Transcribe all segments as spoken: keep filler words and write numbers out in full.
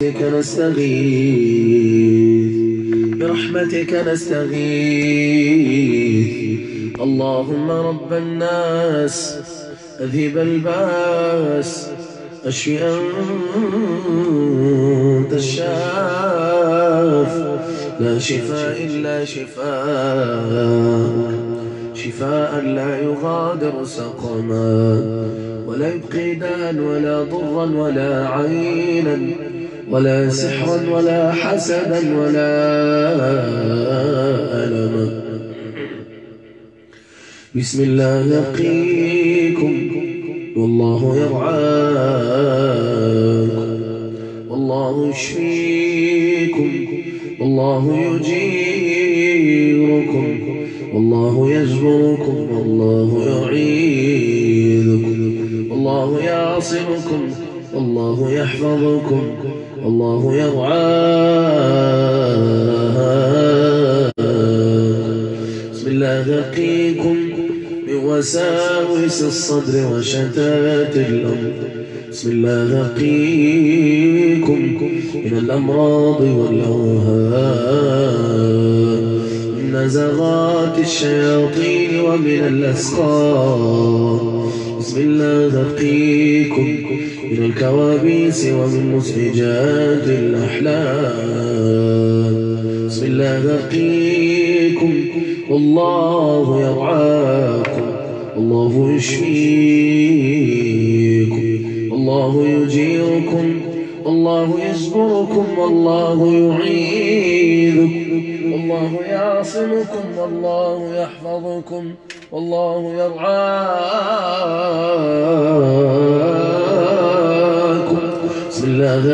نستغيث برحمتك نستغيث اللهم رب الناس أذهب الباس أشفي أنت الشاف لا شفاء إلا شفاء شفاء لا يغادر سقما ولا يبقي داء ولا ضرا ولا عينا ولا سحرا ولا حسدا ولا ألما. بسم الله يقيكم والله يرعاكم والله يشفيكم والله يجيركم والله يجبركم والله يعيذكم والله يعصمكم والله يحفظكم والله يرعاكم. بسم الله يقيكم من وساوس الصدر وشتات الأمر. بسم الله يقيكم من الأمراض والأوهام من نزغات الشياطين ومن الأسقام. بسم الله يقيكم من الكوابيس ومن مسعجات الأحلام. بسم الله يقيكم والله يرعاكم والله يشفيكم والله يجيركم والله يجبركم والله يعيذكم والله يعصمكم والله يحفظكم والله يرعاكم. بسم الله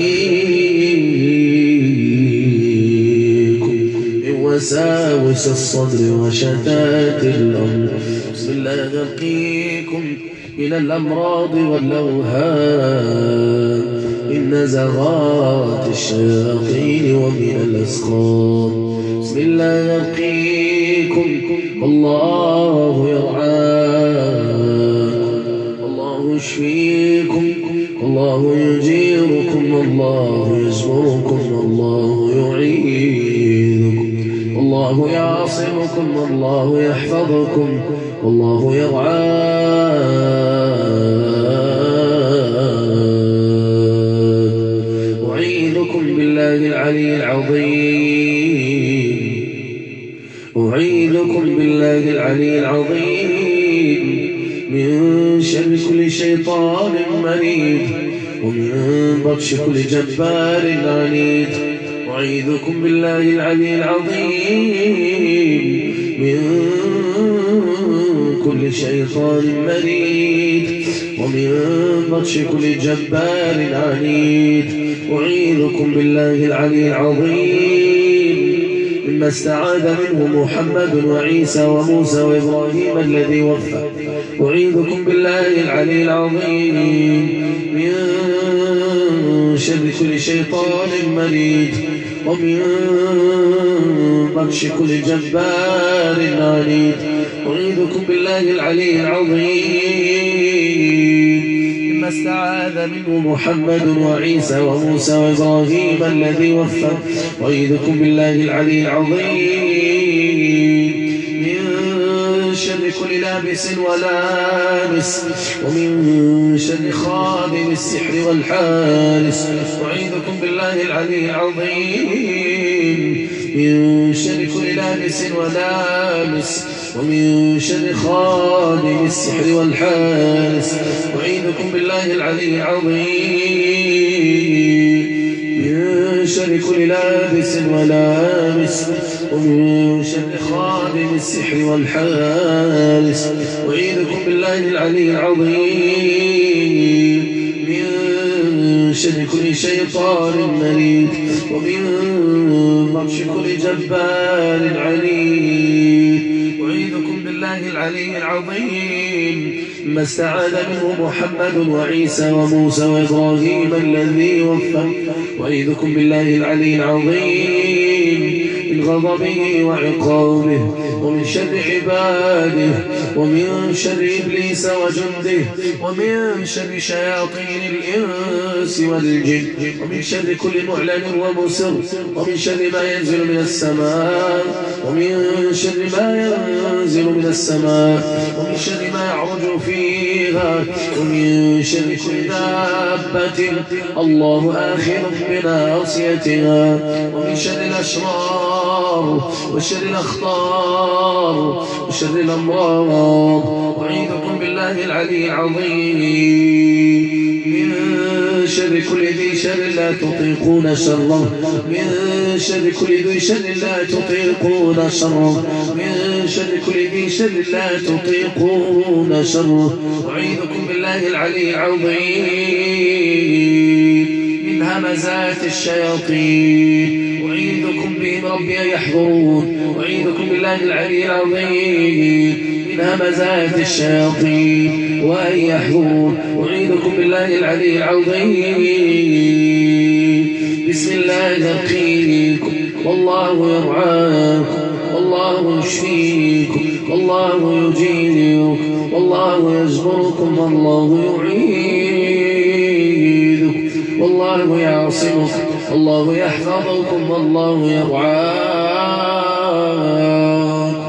يقيكم من وساوس الصدر وشتات الأمر. بسم الله يقيكم من الأمراض والأوهام من نزغات الشياطين ومن الأسقام. بسم الله يقيكم والله يرعاكم والله يشفيكم والله يجيركم والله يجبركم والله يعيذكم والله يعصمكم والله يحفظكم والله يرعاكم. أعيذكم بالله العلي العظيم أعيذكم بالله العلي العظيم من شر كل شيطان مريد ومن بطش كل جبار عنيد. أعيذكم بالله العلي العظيم من كل شيطان مريد ومن بطش كل جبار عنيد. أعيذكم بالله العلي العظيم مما استعاذ منه محمد وعيسى وموسى وإبراهيم الذي وفى. أعيذكم بالله العلي العظيم من شر كل شيطان مريد ومن بطش كل جبار عنيد. أعيذكم بالله العلي العظيم مما استعاذ منه محمد وعيسى وموسى وإبراهيم الذي وفى. أعيذكم بالله العلي العظيم من شر كل لابس ولامس ومن شر خادم السحر والحارس. أعيذكم بالله العلي العظيم من شر كل لابس ولامس ومن شر خادم السحر والحارس. أعيذكم بالله العلي العظيم من شر كل لابس ولامس ومن شر خادم السحر والحارس. أعيذكم بالله العلي العظيم من شر كل شيطان مريد ومن بطش كل جبار عنيد. أعيذكم بالله العلي العظيم ما استعاذ منه محمد وعيسى وموسى وإبراهيم الذي وفى. أعيذكم بالله العلي العظيم غضبه وعقابه ومن شر عباده ومن شر إبليس وجنده ومن شر شياطين الإنس والجن ومن شر كل معلن ومسر ومن شر ما ينزل من السماء ومن شر ما ينزل من السماء ومن شر ما يعرج فيها ومن شر كل دابة الله آخر بناصيتها ومن شر الأشرار وشر الأخطار وشر الأمراض أعيذكم بالله العلي العظيم من شر كل ذي شر لا تطيقون شره من شر كل ذي شر لا تطيقون شره من شر كل ذي شر لا تطيقون شره أعيذكم بالله العلي العظيم من همزات الشياطين أعيذكم بهم ربي أن يحضرون أعيذكم بالله العلي العظيم من همزات الشياطين وأن يحضرون أعيذكم بالله العلي العظيم بسم الله نرقيكم والله يرعاكم والله يشفيكم والله يجيركم والله يجبركم والله يعيدكم والله يعصمكم والله يحفظكم والله يرعاكم.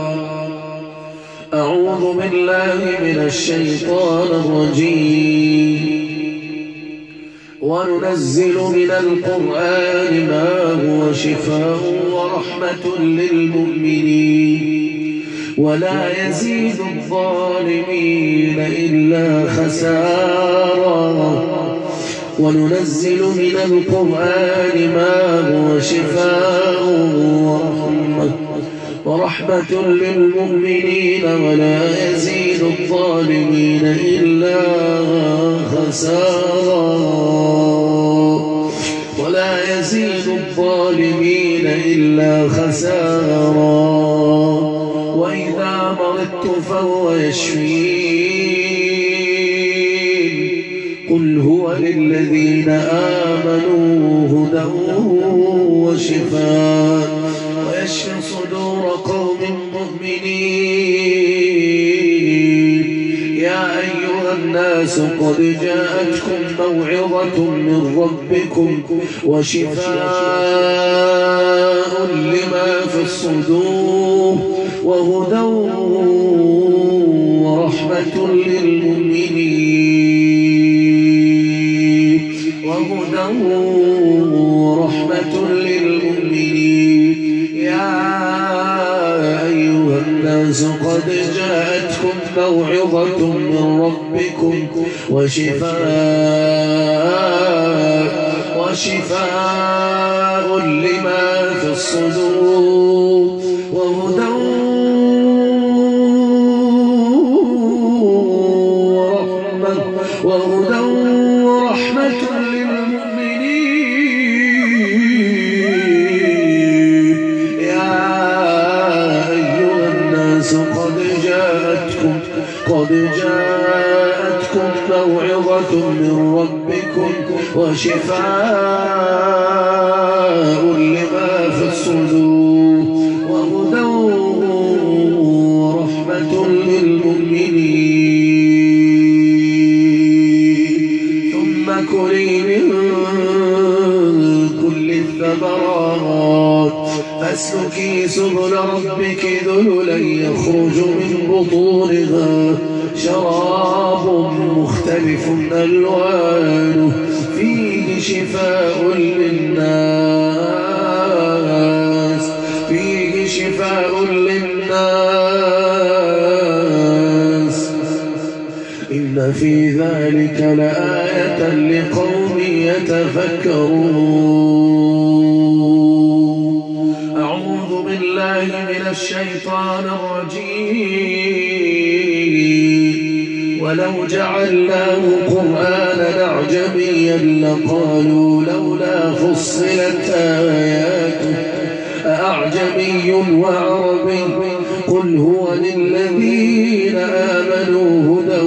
أعوذ بالله من الشيطان الرجيم. وننزل من القرآن ما هو شفاء ورحمة للمؤمنين ولا يزيد الظالمين إلا خسارا. وننزل من القرآن ما هو شفاء ورحمة ورحمة للمؤمنين ولا يزيد الظالمين إلا خسارا. ولا يزيد الظالمين إلا خسارا. وإذا مرضت فهو يشفين. قل هو للذين آمنوا هدى وشفاء ويشفي صدور قوم مؤمنين. يا أيها الناس قد جاءتكم موعظة من ربكم وشفاء لما في الصدور وهدى ورحمة للمؤمنين وهدى ورحمة للمؤمنين. يا أيها الناس قد جاءتكم موعظة من ربكم وشفاء وشفاء لما في الصدور وهدى ورحمة وهدى ورحمة للمؤمنين. يا أيها الناس قد جاءتكم قد جاءتكم موعظة من ربكم وشفاء لما في الصدور وهدى ورحمة للمؤمنين. ثم كلي من كل الثمرات فاسلكي سبل ربك ذللا يخرج من بطونها شراب مختلف ألوانه فيه شفاء للناس فيه شفاء للناس. إن في ذلك لآية لقوم يتفكرون. أعوذ بالله من الشيطان الرجيم. ولو جعلناه قرآنا أعجميا لقالوا لولا فصلت آياته أأعجمي وعربي قل هو للذين آمنوا هدى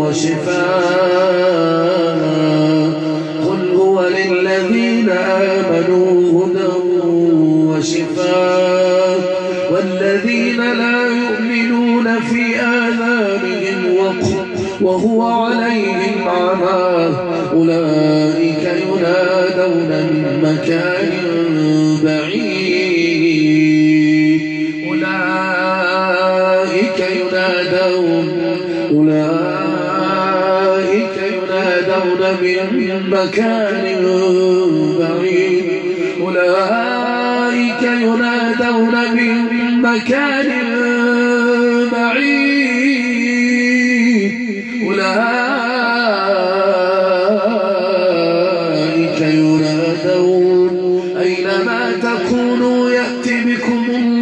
وشفاء قل هو للذين آمنوا هدى وشفاء والذين لا يؤمنون في آذانهم وقر وهو عليهم عمى أولئك ينادون من مكان بعيد أولئك ينادون أولئك ينادون من مكان بعيد أولئك ينادون من مكان بعيد أولئك ينادون أينما تكونوا يأتي بكم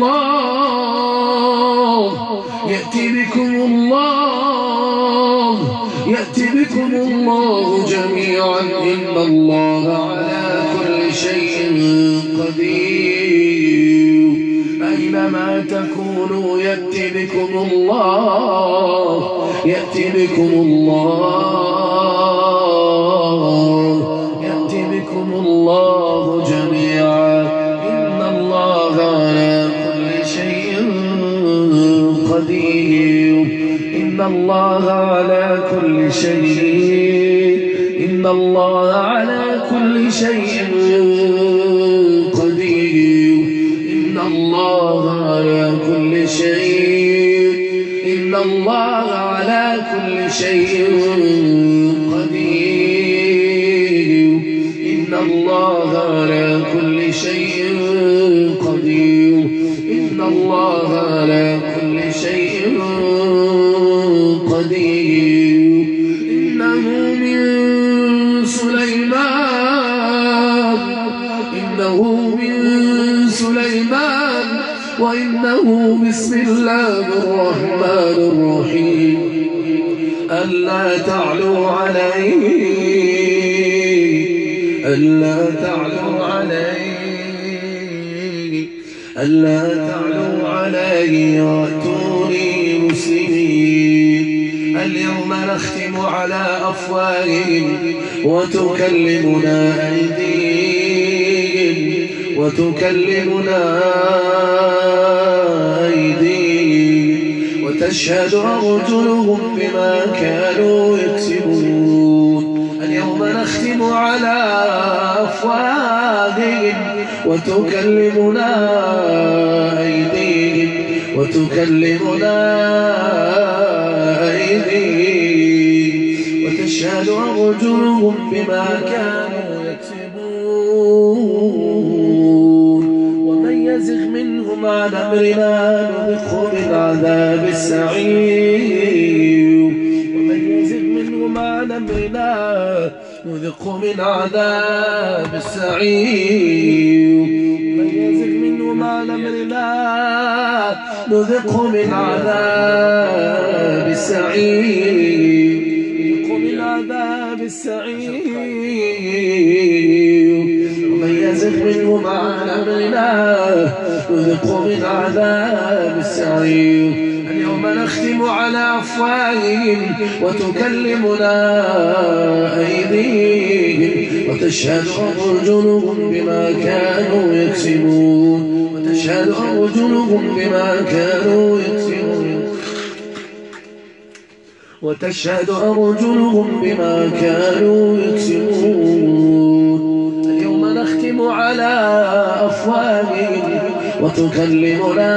الله يأتي بكم الله يأتي بكم الله جميعا إن الله على كل شيء قدير أينما تكونوا يأتي بكم الله يأتي بكم الله يأتي بكم الله جميعا إن الله على كل شيء قدير إن الله على كل شيء إن الله على كل شيء قدير إن الله على كل شيء إن الله على كل شيء قدير إن الله على كل شيء قدير إن الله على كل شيء قدير إنه من سليمان إنه من سليمان وإنه بسم الله الرحمن الرحيم ألا تعلوا علي ألا تعلوا علي ألا تعلوا علي وأتوني مسلمين اليوم نختم على أفواههم وتكلمنا أيديهم وتكلمنا أيديهم وتشهد أرجلهم بما كانوا يكسبون اليوم نختم على أفواههم وتكلمنا أيديهم وتكلمنا أيديهم وتشهد أرجلهم بما كانوا يكسبون ومن يزغ منهم عن أمرنا نذقه من عذاب السعير ومن يزغ منهم عن أمرنا نذقه من عذاب السعير من يزغ منهم عن أمرنا نذقه من عذاب السعير نذقه من عذاب السعير ومن يزغ منهم عن أمرنا نذقه من عذاب السعير اليوم نختم على أفواههم وتكلمنا أيديهم وتشهد أرجلهم بما كانوا يكسبون وتشهد أرجلهم بما كانوا يكسبون وتشهد أرجلهم بما كانوا يكسبون اليوم نختم على أفواههم وتكلمنا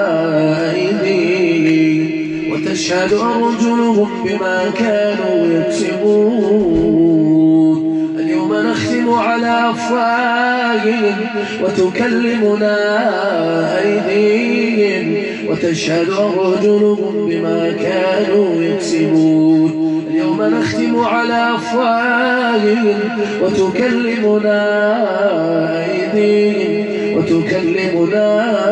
أيديهم وتشهد أرجلهم بما كانوا يكسبون اليوم نختم على أفواههم وتكلمنا أيديهم وتشهد أرجلهم بما كانوا يكسبون اليوم نختم على أفواههم وتكلمنا أيديهم وتكلمنا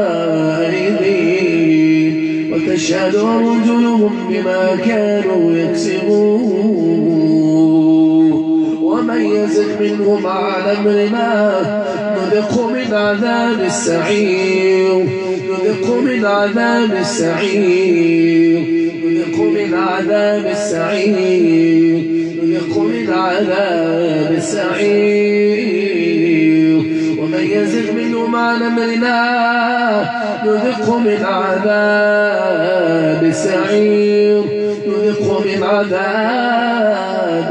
أيديهم وتشهد أرجلهم بما كانوا يكسبون ومن يزغ منهم عن أمرنا نذقه من عذاب السعير نذقه من عذاب السعير نذقه من عذاب السعير نذقه من عذاب السعير ومن يزغ منهم عن أمرنا نذقه من عذاب السعير نذقه من عذاب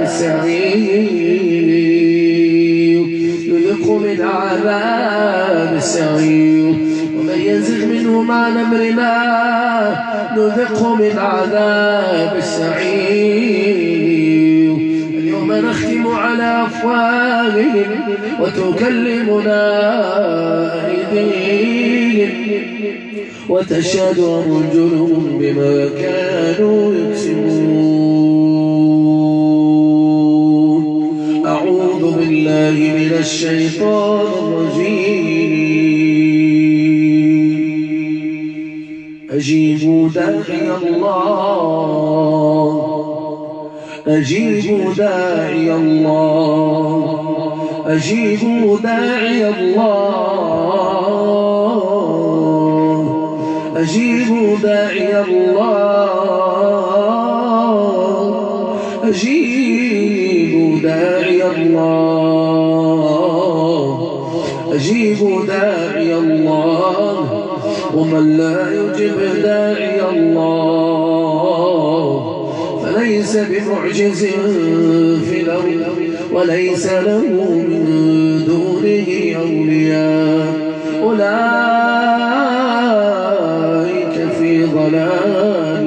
السعير نذقه من عذاب السعير ومن يزغ منهم عن أمرنا نذقه من عذاب السعير اليوم نختم على أفواههم وتكلمنا أيديهم وتشهد أرجلهم بما كانوا يكسبون. أعوذ بالله من الشيطان الرجيم. أجيبوا داعي الله أجيبوا داعي الله أجيبوا داعي الله أجيبوا داعي الله أجيبوا داعي الله أجيبوا داعي الله ومن لا يجب داعي الله فليس بمعجز في الأرض وليس له من دونه أولياء أولئك في ضلال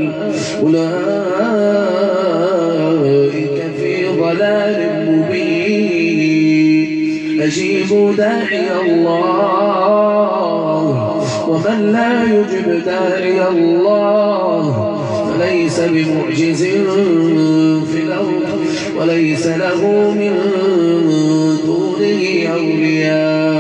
أولئك في ضلال مبين. أجيبوا داعي الله ومن لا يجب داعي الله فليس بمعجز في الأرض وليس له من دونه أولياء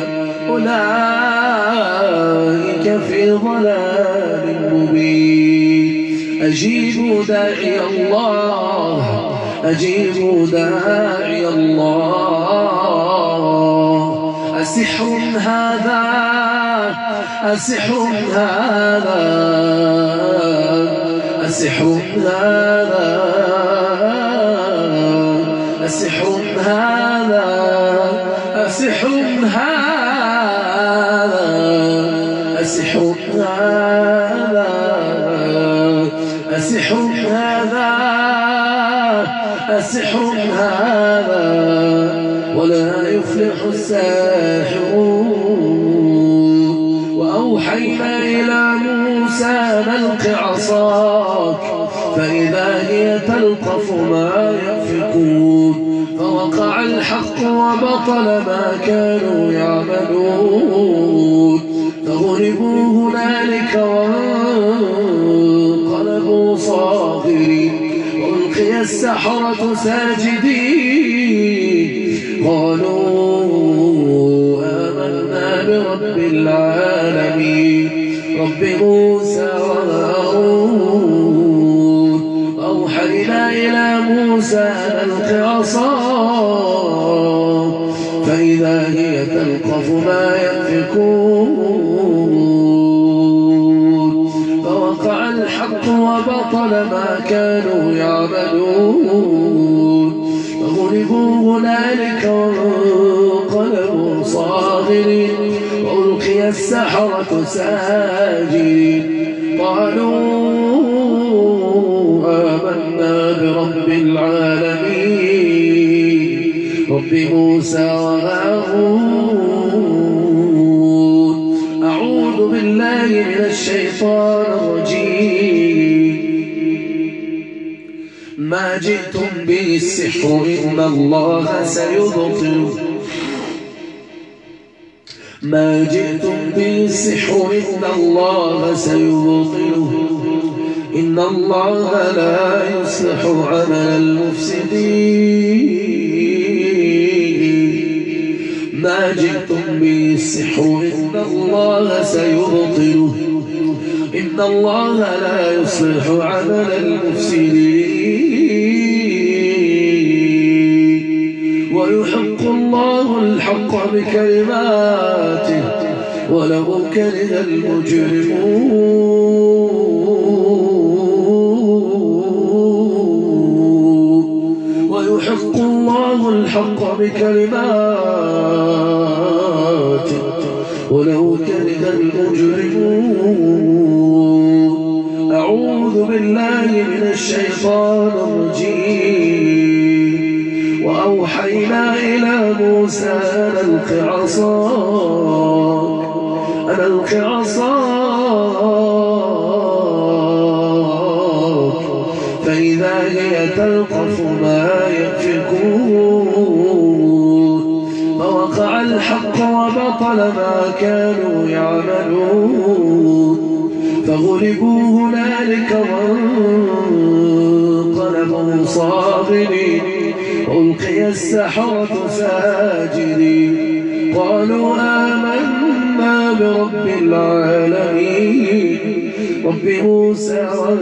أولئك في ضلال مبين. أجيبوا داعي الله أجيبوا داعي الله. أسحر هذا أسحر هذا أسحر هذا أسحر هذا أسحر هذا أسحر هذا أسحر هذا أسحر هذا ولا يفلح الساحرون. وأوحينا إلى موسى أن ألق عصاك فإذا هي تلقف ما يأفكون فوقع الحق وبطل ما كانوا يعملون فغلبوا هنالك وانقلبوا صاغرين وألقي السحرة ساجدين قالوا آمنا برب العالمين رب موسى وهارون. أوحينا إلى موسى أن ألق عصاك فإذا هي تلقف ما يأفكون فوقع الحق وبطل ما كانوا يعملون فغلبوا هنالك وانقلبوا صاغرين وألقي السحرة ساجدين قالوا آمنا برب العالمين رب موسى وهارون. أعوذ بالله من الشيطان الرجيم. ما جئتم به السحر إن الله سيبطله ما جئتم به السحر إن الله سيبطله إن الله لا يصلح عمل المفسدين. ما جئتم به السحر إن الله سيبطله إن الله لا يصلح عمل المفسدين ويحق الله الحق بكلماته ولو كره المجرمون ويحق الله الحق بكلماته ولو كره المجرمون. أعوذ بالله من الشيطان الرجيم. وأوحينا إلى موسى أن ألق عصاك أن ألق عصاك فإذا هي تلقف ما يأفكون. فوقع الحق وبطل ما كانوا يعملون. فغلبوا هنالك وانقلبوا صاغرين. ألقي السحرة ساجدين قالوا آمنا برب العالمين رب موسى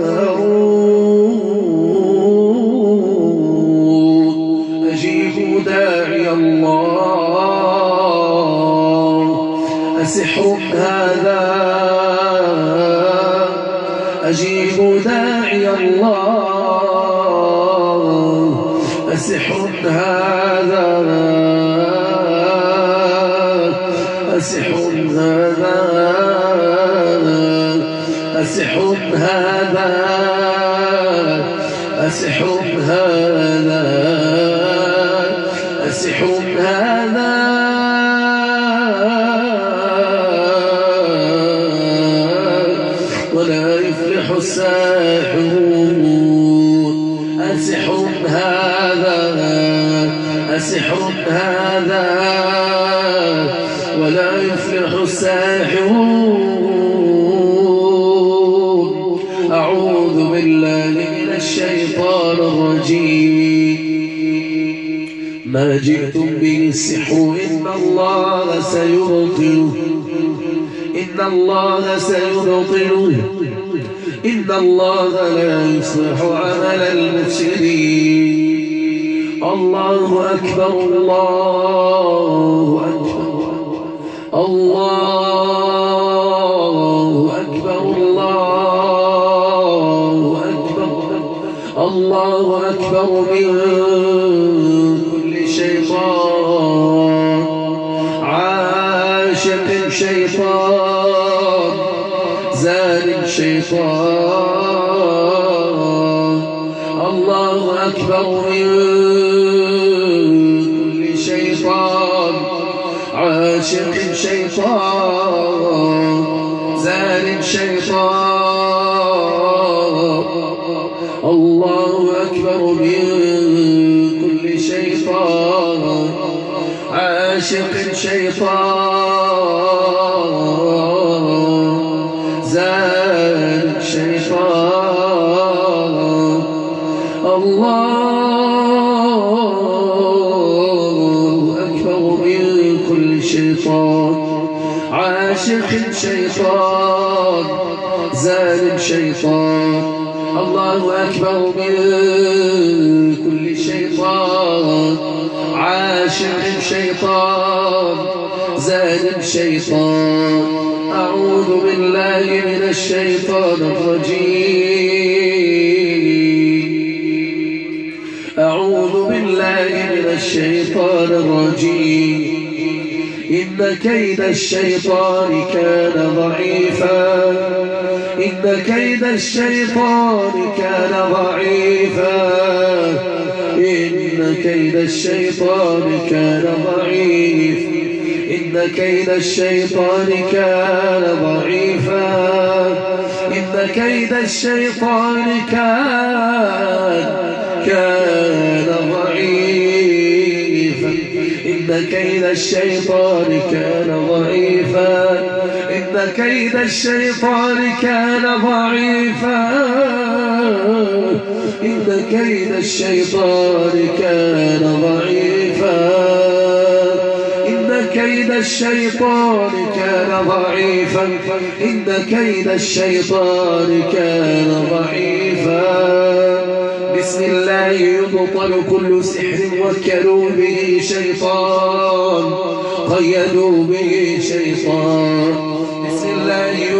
وهارون. أجيبوا داعي الله أسحر هذا أجيبوا داعي الله أسحر هذا أسحر هذا أسحر هذا أسحر هذا أسحر هذا ولا يفلح الساحرون. أسحر هذا أسحر هذا ولا يفلح الساحرون. أعوذ بالله من الشيطان الرجيم. ما جئتم به السحر إن الله سيبطله إن الله سيبطله إن الله لا يصلح عمل المفسدين. الله أكبر الله أكبر الله أكبر الله أكبر الله أكبر من كل شيطان عاشق شيطان زال شيطان. الله أكبر من كل شيطان عاشق شيطان زال شيطان. الله أكبر من كل شيطان عاشق شيطان زال شيطان. الله أكبر من كل شيطان عاشق شيطان زال شيطان. الله أكبر من كل شيطان عاشق شيطان زال شيطان. أعوذ بالله من الشيطان الرجيم. أعوذ بالله من الشيطان الرجيم. إن كيد الشيطان كان ضعيفا إن كيد الشيطان كان ضعيفا إن كيد الشيطان كان ضعيف إن كيد الشيطان كان ضعيفا إن كيد الشيطان كان كان ضعيفا إن كيد الشيطان كان ضعيفا إن كيد الشيطان كان ضعيفا إن كيد الشيطان كان ضعيفا إن كيد الشيطان كان ضعيفا إن كيد الشيطان كان ضعيفا. بسم الله يبطل كل سحر وكلوا به شيطان قيدوا به شيطان. بسم الله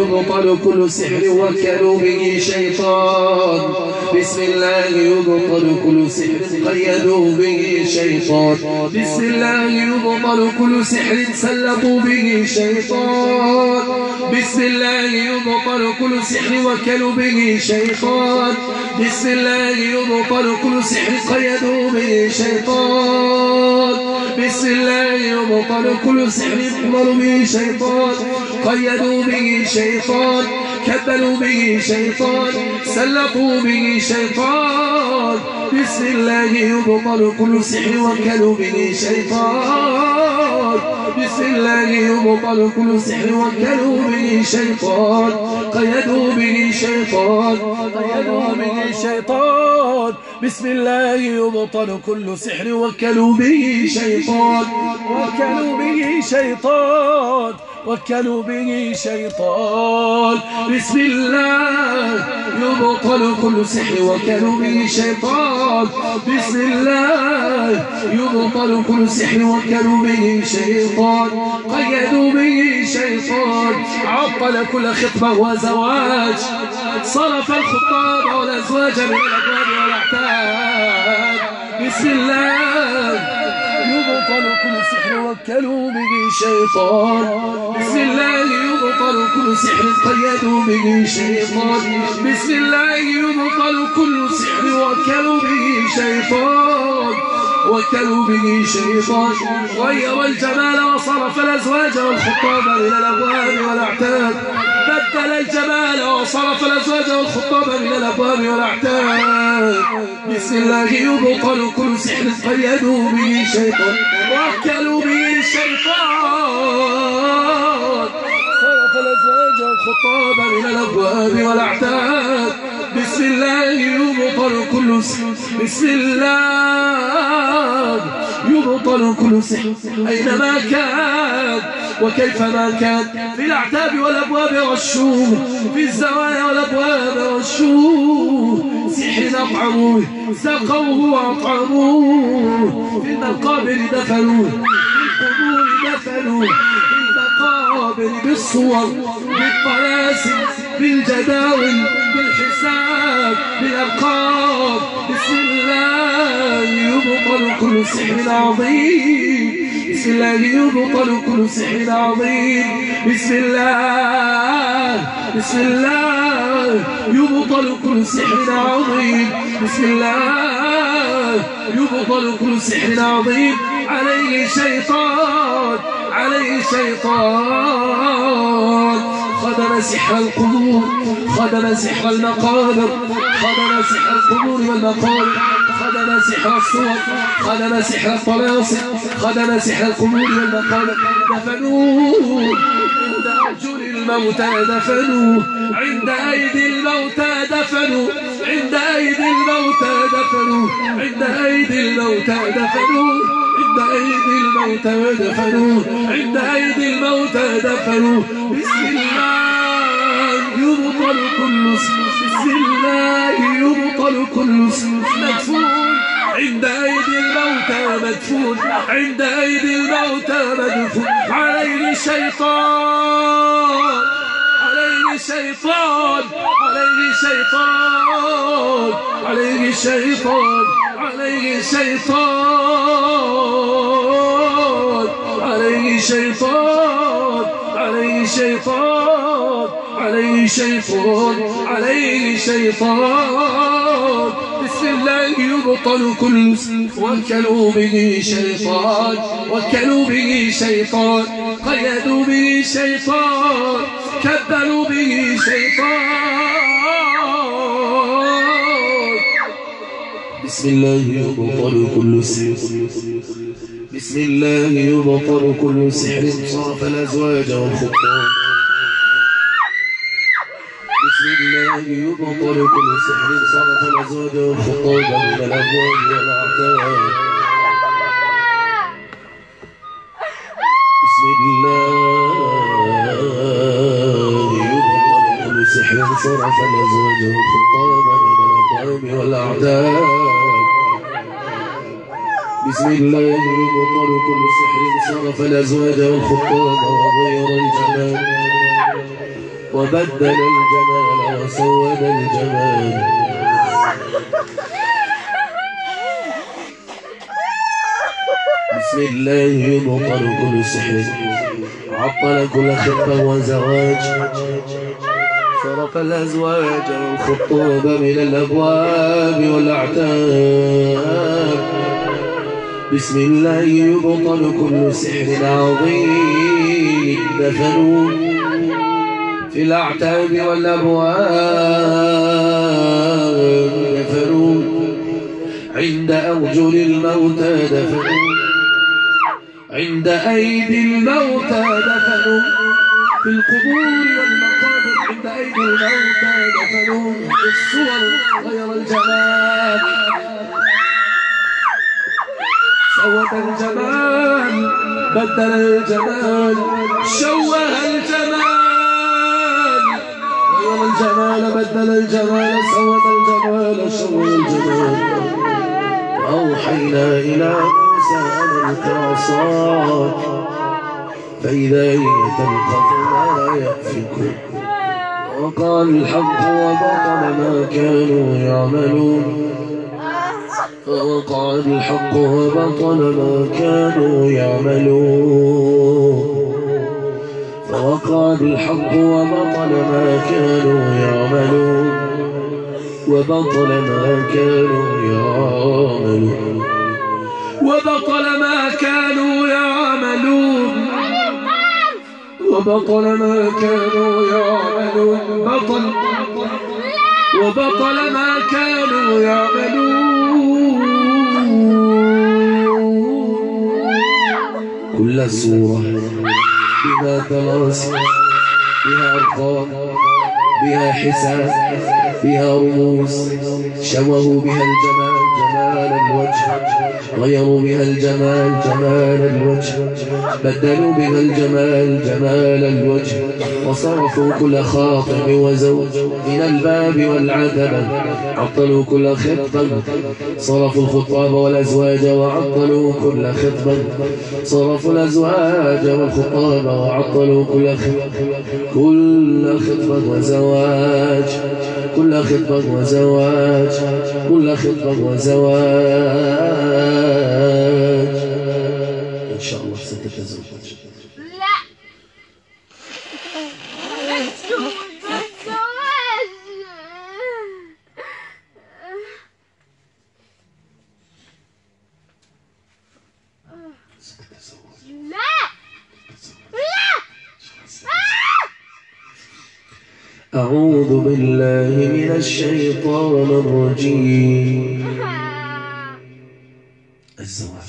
يبطل كل سحر وكلوا به شيطان بسم الله يبطل كل سحر قيدوا به شيطان بسم الله يبطل كل سحر سلطوا به شيطان بسم الله يبطل كل سحر وكلوا به شيطان بسم الله يبطل كل سحر قيدوا به شيطان بسم الله يبطل كل سحر يقمر به شيطان قيدوا به شيطان كبلوا به شيطان سلطوا به شيطان بسم الله يبطل كل سحر وكلوا به شيطان بسم الله يبطل كل سحر وكلوا به شيطان قيدوا به شيطان قيدوا به شيطان بسم الله يبطل كل سحر وكلوا به شيطان وكلوا به شيطان وكلوا به شيطان بسم الله يبطل كل سحر وكلوا به شيطان بسم الله يبطل كل سحر وكلوا به شيطان قيدوا به شيطان عطل كل خطبة وزواج صرف الخطاب والأزواج من الأبواب والأحتاب بسم الله يبطل كل سحر وكلوا به شيطان بسم الله يبطل كل سحر قيدوا به شيطان بسم الله يبطل كل سحر وكلوا به شيطان وكلوا به شيطان غير الجمال وصرف الأزواج والخطاب إلى الأبواب والأعتاب بدل الجمال وصرف الأزواج والخطاب إلى الأبواب والأعتاب بسم الله يبطل كل سحر قيدوا به شيطان وكلوا به شيطان صرف الأزواج والخطاب إلى الأبواب والأعتاب بسم الله يبطل كل سحر بسم الله يبطل كل سحر أينما كان وكيفما كان في الأعتاب والأبواب والشوم في الزوايا والأبواب والشوم سحر أطعموه سقوه وأطعموه في المقابر دفنوه في القبور دفنوه في المقابر بالصور بالطلاسم بالجداول بالحساب بالأرقام بسم الله يبطل كل سحر عظيم بسم الله يبطل كل سحر عظيم بسم الله بسم الله يبطل كل سحر عظيم بسم الله يبطل كل سحر عظيم عليه شيطان عليه شيطان خدم سحر القبور خدم سحر المقابر خدم سحر القبور والمقابر خدم سحر الصور خدم سحر الطلاسم خدم سحر القبور والمقابر دفنوه عند أرجل الموتى دفنوه عند أيدي الموتى دفنوه عند أيدي الموتى دفنوه عند أيدي الموتى دفنوه عند أيدي الموتى دفنوه عند أيدي الموتى دفنوه بسم الله يبطل كل بسم الله يبطل كل مدفون عند أيدي الموتى مدفون عند أيدي الموتى مدفون عليه شيطان عليه شيطان عليه شيطان عليه شيطان عليه شيطان عليه شيطان عليه شيطان عليه شيطان عليه شيطان بسم الله يبطل كل وكلوا به شيطان وكلوا به شيطان قيدوا به شيطان كبلوا به شيطان بسم الله يبطل كل سحر بسم الله يبطل كل سحر صرف الأزواج والخطاب بسم الله يبطل كل سحر صرف الأزواج والخطاب من الأبواب والأعتاب بسم الله يبطل كل سحر صرف الأزواج والخطاب من الأبواب والأعتاب بسم الله يبطل كل سحر صرف الأزواج والخطاب وغير الجمال وبدل الجمال وسود الجمال. بسم الله يبطل كل سحر، عطل كل خطة وزواج، صرف الأزواج والخطوب من الأبواب والأعتاب. بسم الله يبطل كل سحر عظيم دفنوا في الأعتاب والأبواب، دفنوا عند أرجل الموتى، دفنوا عند أيدي الموتى، دفنوا في القبور والمقابر، عند أيدي الموتى دفنوا في الصور غير الجمال، سود الجمال بدل الجمال، شوه الجمال غير الجمال، بدل الجمال سود الجمال، شوه الجمال. وأوحينا إلى موسى أن ألق عصاك فإذا هي تلقف ما يأفكون، وقع الحق وبطل ما كانوا يعملون، فوقع الحق وبطل ما كانوا يعملون، فوقع الحق وبطل ما كانوا يعملون، وبطل ما كانوا يعملون، وبطل ما كانوا يعملون، وبطل ما كانوا يعملون، بطل وبطل ما كانوا يعملون. كل سورة بها تراصي، بها أرقام، بها حساب، بها رموز، شوهوا بها الجمال جمال الوجه، غيروا بها الجمال جمال الوجه، بدلوا بها الجمال جمال الوجه، وصرفوا كل خاطب وزوج من الباب والعتبة، عطلوا كل خطبة، صرفوا الخطاب والأزواج وعطلوا كل خطبة، صرفوا الأزواج والخطاب وعطلوا كل خطبة، كل خطبة وزواج، كل خطبة وزواج، كل خطبة وزواج. إن شاء الله ستتزوج. لا أعوذ بالله من الشيطان الرجيم. الزواج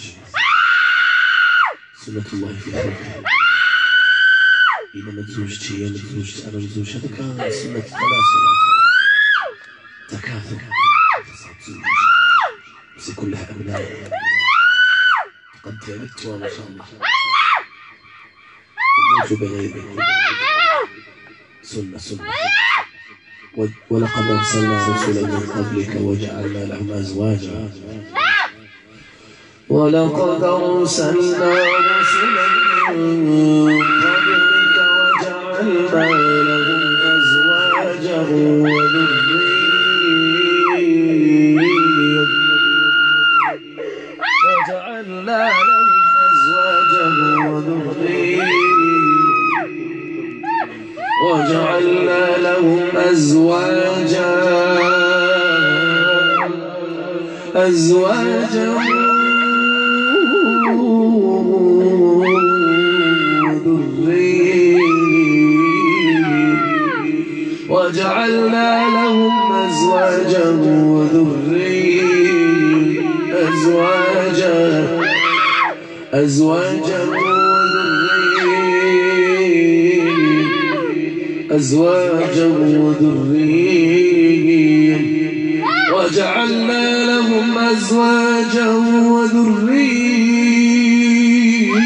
سنة الله في خلقه، إذا ما تزوجت هي ما تزوجت أنا متزوج، هذا كان سنة التناسل، تكاثر، بس كلها أبناء قد ولدت وما شاء الله موت بغيره، سنة سنة. ولقد أرسلنا رسلا من قبلك وجعلنا لهم أزواجا، ولقد أرسلنا رسلا من قبلك وجعلنا لهم أزواجا وذرية، وجعلنا لهم أزواجا وذرية، وجعلنا لهم أزواجا أزواجا وذرية، وجعلنا لهم أزواجا وذرية، أزواجا أزواجا أزواجا وذرية، وجعلنا لهم أزواجا وذرية.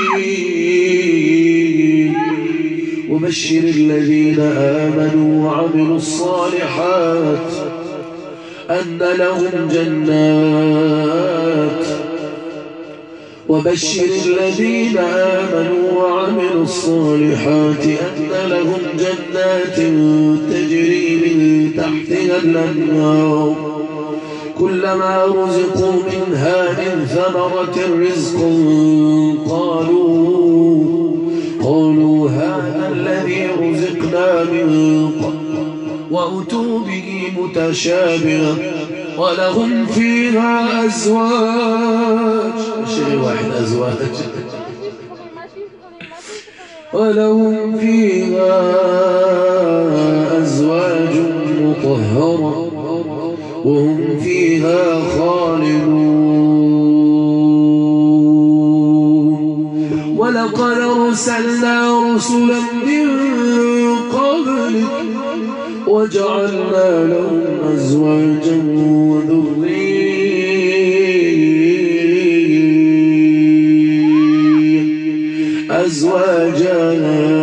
وبشر الذين آمنوا وعملوا الصالحات أن لهم جنات وبشر الذين آمنوا وعملوا الصالحات أن لهم جنات تجري من تحتها الأنهار كلما رزقوا منها من ثمرة رزق قالوا قالوا هذا الذي رزقنا من قبل وأتوا به متشابها ولهم فيها أزواج شيء واحد أزواج ولهم فيها أزواج مطهرة وهم فيها خالدون ولقد أرسلنا رسلا من قبلك وجعلنا لهم أزواجا وذرية أزواجا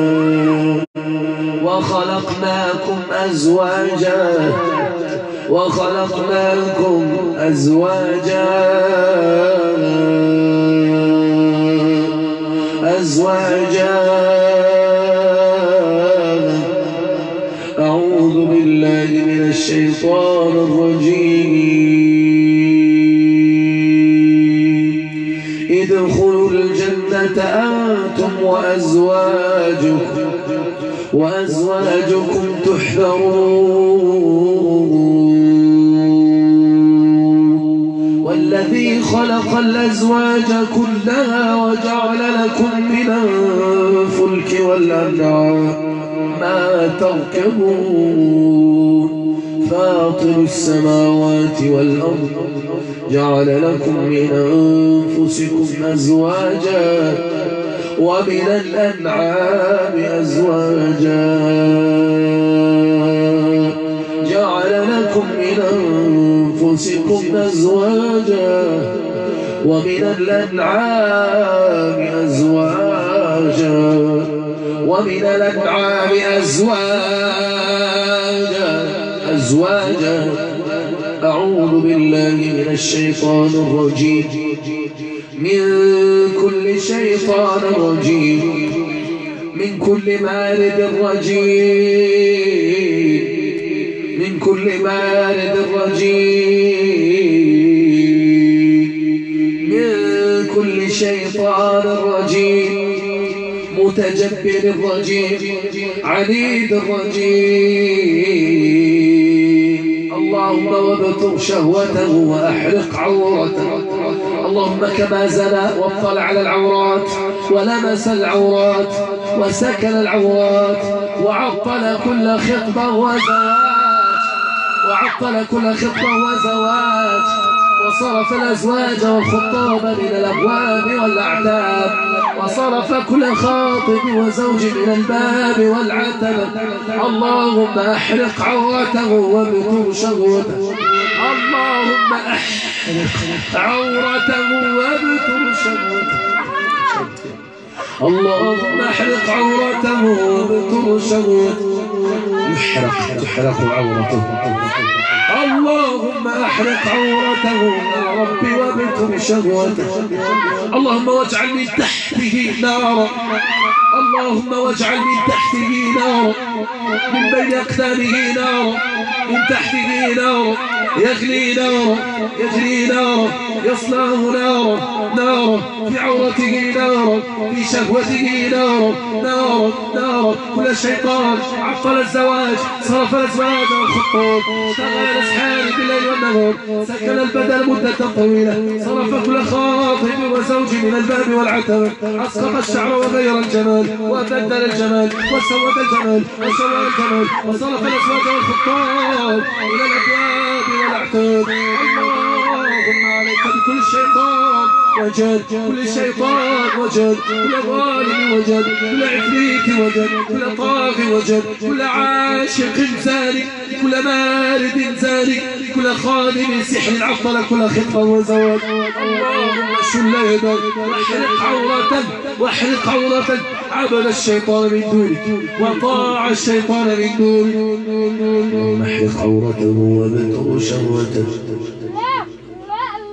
وخلقناكم أزواجا وخلقناكم أزواجا أزواجا أعوذ بالله من الشيطان الرجيم ادخلوا الجنة أنتم وأزواجكم وأزواجكم تحذرون والذي خلق الأزواج كلها وجعل لكم من الفلك والأنعام ما تركبون فاطر السماوات والأرض جعل لكم من أنفسكم أزواجا ومن الأنعام أزواجا جعل لكم من أنفسكم أزواجا ومن الأنعام أزواجا ومن الأنعام أزواجا أزواجا أعوذ بالله من الشيطان الرجيم من كل شيطان رجيم من كل مارد رجيم من كل مارد رجيم من كل شيطان رجيم متجبر الرجيم عنيد الرجيم اللهم وابتر شهوته وأحرق عورته اللهم كما زنى واطلع على العورات ولمس العورات وسكن العورات وعطل كل خطبة وزواج وعطل كل خطبة وزواج وصرف الأزواج والخطاب من الأبواب والأعتاب وصرف كل خاطب وزوج من الباب والعتبة اللهم أحرق عورته وابتر شهوته اللهم أحرق عورته وابتر شهوته اللهم احرق عورته وابتر شهوته يحرق تحرق عورته اللهم احرق عورته يا ربي وابتر شهوته اللهم واجعل من تحته نارا اللهم واجعل من تحته نارا من بين أقدامه نارا من تحته نارا يغلي نارا يجري نارا يصلاه نارا نارا في عورته نارا في شهوته نارا نارا نارا كل شيطان عطل الزواج صرف الأزواج والخطوط شغل الأسحار بالليل والنهار سكن البدن مدة طويلة صرف كل خاطب وزوج من الباب والعتبة أسقط الشعر وغير الجمال وبدل الجمال وسود الجمال وسوى الجمال وصرف الأزواج والخطاب إلى الأبواب والأعتاب اللهم عليك بكل شيطان وجد كل شيطان وجد كل ظالم وجد كل عفريت وجد كل طاغي وجد كل عاشق زاني كل مارد زاني كل خادم سحر عطل كل خطبة وزواج اللهم شل يدك واحرق عورته واحرق عورته عبد الشيطان من دونك وطاع الشيطان من دونك اللهم احرق عورته وابتر شهوته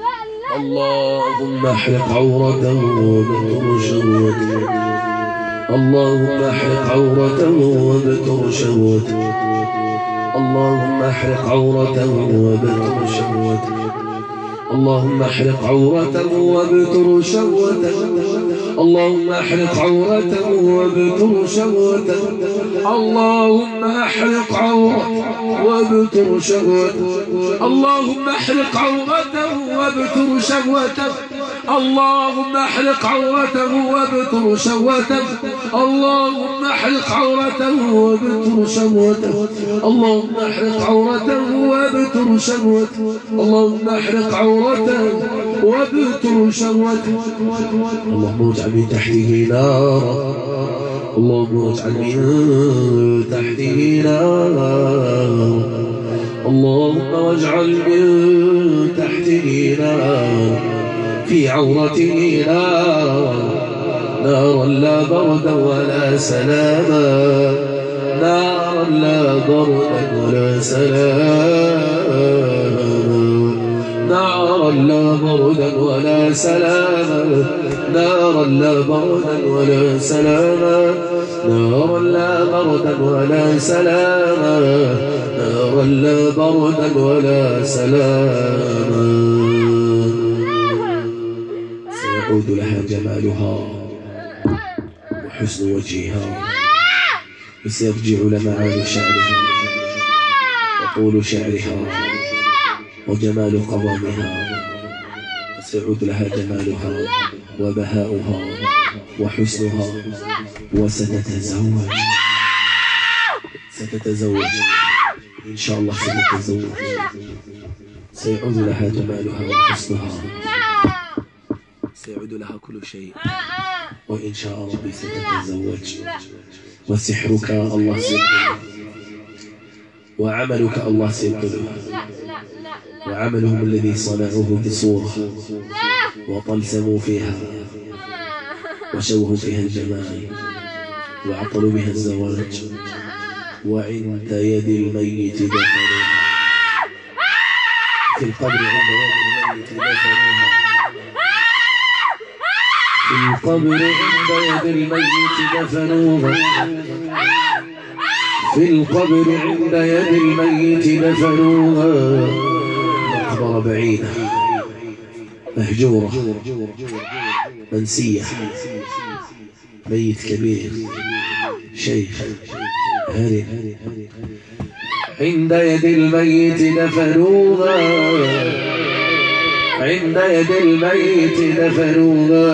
اللهم احرق عورته وابتر شهوته اللهم احرق عورته وابتر شهوته اللهم احرق عورته وابتر شهوته اللهم احرق عورته وابتر شهوته اللهم احرق عورته وابتر شهوته اللهم احرق عورته وابتر شهوته اللهم احرق عورته وابتر شهوته اللهم احرق عورته وابتر شهوته اللهم احرق عورته وابتر شهوته اللهم احرق عورته وابتر شهوته اللهم احرق عورته وابتر شهوته اللهم اجعل من تحته نارا اللهم اجعل من تحته نارا اللهم واجعل من تحته نارا في عورته نارا نارا لا بردا ولا سلاما نارا لا بردا ولا سلاما نارا لا بردا ولا سلاما نارا لا بردا ولا سلاما نارا لا بردا ولا سلاما نارا لا بردا ولا سلاما سيعود لها جمالها وحسن وجهها وسيرجع لمعان شعرها وطول شعرها وجمال قوامها وسيعود لها جمالها وبهاؤها وحسنها وستتزوج ستتزوج إن شاء الله ستتزوج سيعود لها جمالها وحسنها سيعود لها كل شيء وإن شاء ربي ستتزوج وسحرك الله سيبطله وعملك الله سيبطله وعملهم الذي صنعوه بصورة وطلسموا فيها وشوهوا فيها الجمال وعطلوا بها الزواج وعند يد الميت دفنوها في القبر عند يد الميت دفنوها في القبر عند يد الميت دفنوها في القبر عند يد الميت دفنوها مقبرة بعيدة مهجورة منسية ميت كبير شيخ هرم عند يد الميت دفنوها عند يد الميت دفنوها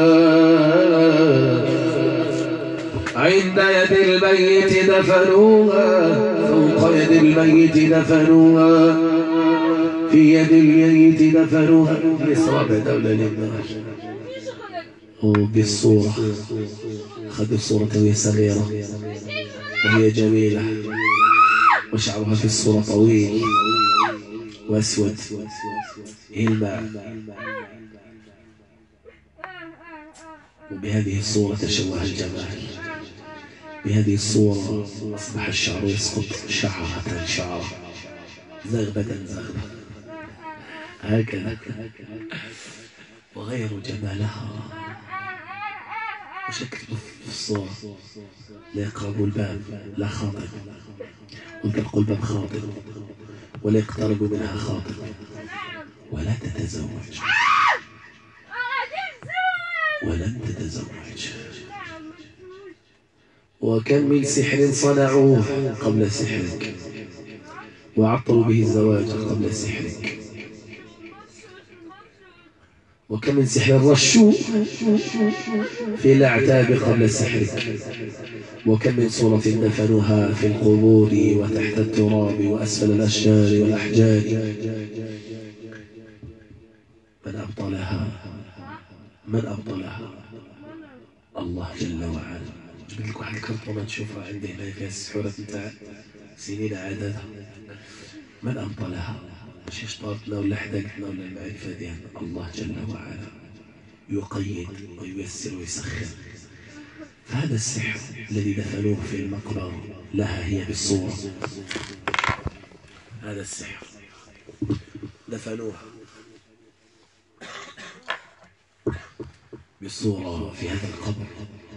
عند يد الميت دفنوها فوق يد الميت دفنوها في يد الميت دفنوها مصر دولة للنار وبالصورة أخذوا الصورة وهي صغيرة وهي جميلة وشعرها في الصورة طويل وأسود يلمع وبهذه الصورة تشوه الجمال بهذه الصورة أصبح الشعر يسقط شعرة شعرة زغبة زغبة هكذا وغيروا جمالها وشكل في الصورة لا يقرب الباب لا خاطر ويطرق الباب خاطر ولا يقترب منها خاطر ولا تتزوج ولن تتزوج وكم من سحر صنعوه قبل سحرك وعطلوا به الزواج قبل سحرك وكم من سحر رشوا في الأعتاب قبل سحرك وكم من صورة دفنوها في القبور وتحت التراب وأسفل الأشجار والأحجار من أبطلها من أبطلها الله جل وعلا. جبت لك واحد كرتونة تشوفها عندي هنا فيها السحورات نتاع سنين عددها. من أبطلها؟ مش اشطارتنا ولا حدقتنا ولا المعرفة ديالنا. الله جل وعلا يقيد وييسر ويسخر. فهذا السحر الذي دفنوه في المقبرة لها هي بالصورة. هذا السحر دفنوها بصورة في هذا القبر،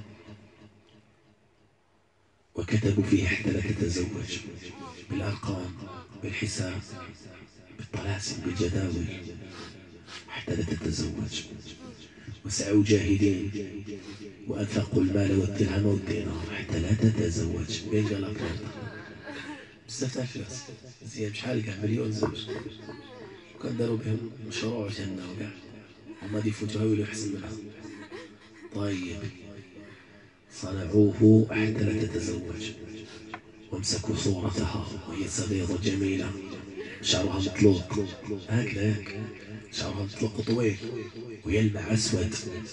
وكتبوا فيه حتى لا تتزوج، بالأرقام، بالحساب، بالطلاسم، بالجداول، حتى لا تتزوج. وسعوا جاهدين وأنفقوا المال والدرهم والدينار حتى لا تتزوج. بين جا الأبرار بزاف تاع الفلوس، مزيان بشحال كاع مليون زوج، وكان داروا بهم مشروع جنة وكاع، وما يفوتوها ويلو يحسن منها. طيب صنعوه حتى لا تتزوج، وامسكوا صورتها وهي صغيرة جميلة، شعرها مطلوق هكذا، هيك شعرها مطلوق طويل ويلمع أسود.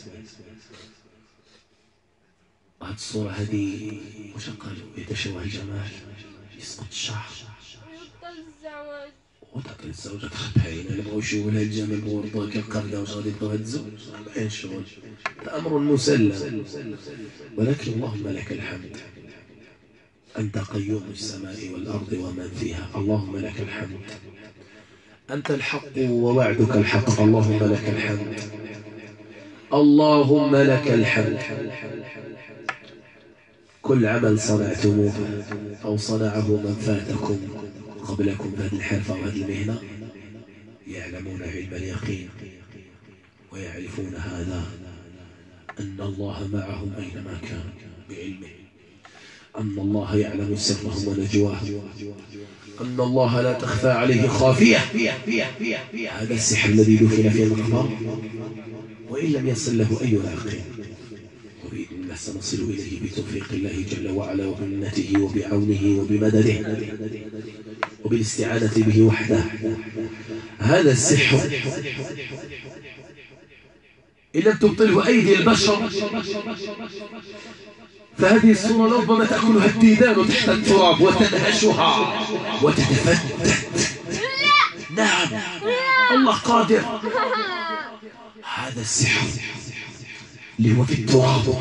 هاد الصورة هذه وش قالوا؟ يتشوه الجمال، يسقط الشعر، وتعطي الزوجة تخبحين اللي بغاو يشوفوا الجمال بوردو كالقردة. واش غادي يبغوا هاد الزوج؟ باين شغل، أمر مسلم. ولكن اللهم لك الحمد، أنت قيوم السماء والأرض ومن فيها، اللهم لك الحمد. أنت الحق ووعدك الحق، اللهم لك الحمد، اللهم لك الحمد. كل عمل صنعتموه أو صنعه من فاتكم قبلكم بهذه الحرفة وهذه المهنة يعلمون علم اليقين ويعرفون هذا، أن الله معهم أينما كان بعلمه، أن الله يعلم سرهم ونجواهم، أن الله لا تخفى عليه خافية. هذا السحر الذي دفن في المقبرة، وإن لم يصل له أي عاقل، وبإذن الله سنصل إليه بتوفيق الله جل وعلا وبمنته وبعونه وبمدده وبالاستعانة به وحده. هذا السحر إن لم تبطله أيدي البشر فهذه الصورة ربما تأكلها الديدان تحت التراب وتنهشها وتتفتت. نعم الله قادر. هذا السحر اللي هو في التراب،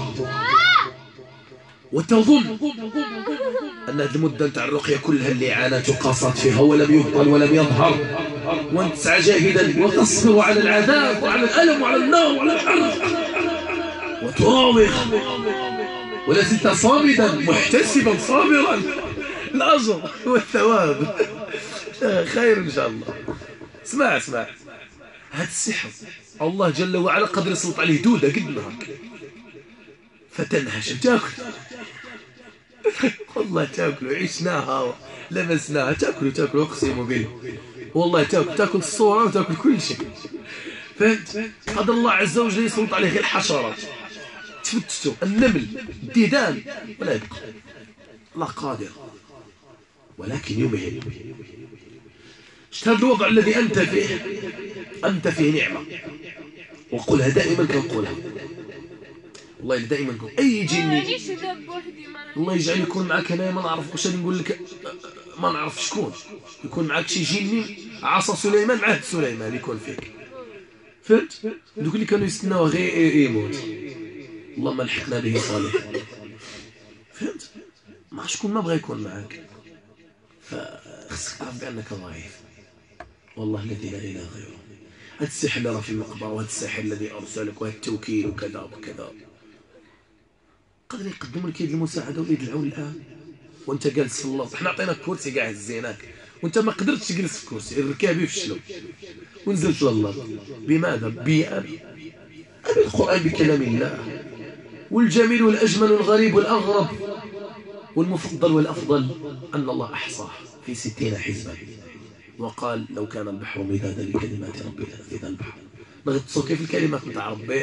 وتظن أن هذه المدة نتاع الرقية كلها اللي عانت وقاصت فيها ولم يبطل ولم يظهر، وانت تسعى جاهدا وتصبر على العذاب وعلى الألم وعلى النار وعلى الحرب وتراوغ، ولا زلت صامدا محتسبا صابرا، الأجر والثواب خير إن شاء الله. اسمع اسمع، هذا السحر الله جل وعلا قدر يسلط عليه دودة قد نهارك فتنهش تاكل. والله تاكل، عشناها لمسناها، تاكل تاكل اقسم بالله، والله تاكل تاكل الصورة وتاكل كل شيء. فهمت؟ قدر الله عز وجل يسلط عليه غير الحشرات، تفتتوا النمل الديدان ولا يبقى. الله قادر، ولكن يمهل. شفت هذا الوضع الذي أنت فيه؟ أنت فيه نعمة، وقلها دائما كنقولها، والله دائما نقول أي جني الله يجعل يكون معك هنا، ما نعرف واش نقول لك، ما نعرف شكون يكون معك، شي جني عصا سليمان معه سليمان يكون فيك. فهمت؟ دوك اللي كانوا يستناو غير يموت، اللهم الحقنا به صالح. فهمت؟ ما شكون ما بغى يكون معك، فخصك تعرف بأنك ضعيف، والله الذي لا إله غيره. هذا السحر اللي راه في المقبرة، وهذا السحر الذي أرسلك، وهذا التوكيل وكذا وكذا، قدر يقدم لك يد المساعدة ويد العون الآن وانت جالس في اللرض. احنا عطيناك كرسي قاعد هزيناك وانت ما قدرتش تجلس في الكرسي، الركابي فشلوا ونزلت للارض. بماذا؟ بي أنا القرآن بكلام الله، والجميل والأجمل والغريب والأغرب والمفضل والأفضل أن الله أحصاه في ستين حزبا، وقال لو كان البحر مدادا لكلمات ربي لنفذ البحر. نغطسوا كيف الكلمات نتاع ربي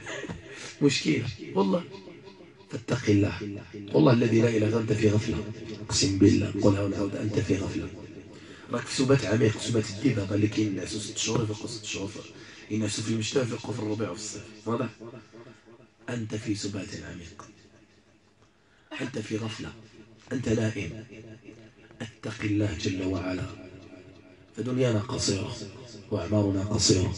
مشكلة والله. فاتق الله، والله الذي لا إله إلا أنت في غفلة، أقسم بالله قولها ونعود، أنت في غفلة، راك في سبات عميق، سبات الدبابة اللي كاين الناس ست شهور يفيقوا ست شهور، الناس في المشتى يفيقوا في الربيع وفي الصيف، واضح؟ أنت في سبات عميق، أنت في غفلة، أنت نائم. اتق الله جل وعلا، فدنيانا قصيرة وأعمارنا قصيرة،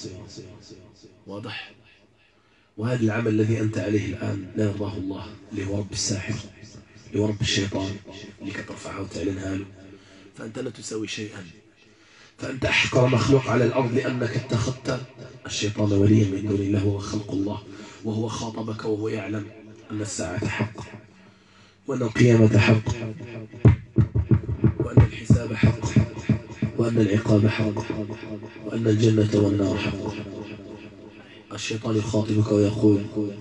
واضح؟ وهذا العمل الذي أنت عليه الآن لا يرضاه الله، اللي هو رب الساحر، اللي هو رب الشيطان اللي كترفعها وتعلنها له، فأنت لا تساوي شيئا، فأنت أحقر مخلوق على الأرض، لأنك اتخذت الشيطان وليا من دون الله وهو خلق الله، وهو خاطبك وهو يعلم أن الساعة حق، وأن القيامة حق، وأن الحساب حق، وأن العقاب حق، وأن الجنة والنار حق. الشيطان يخاطبك ويقول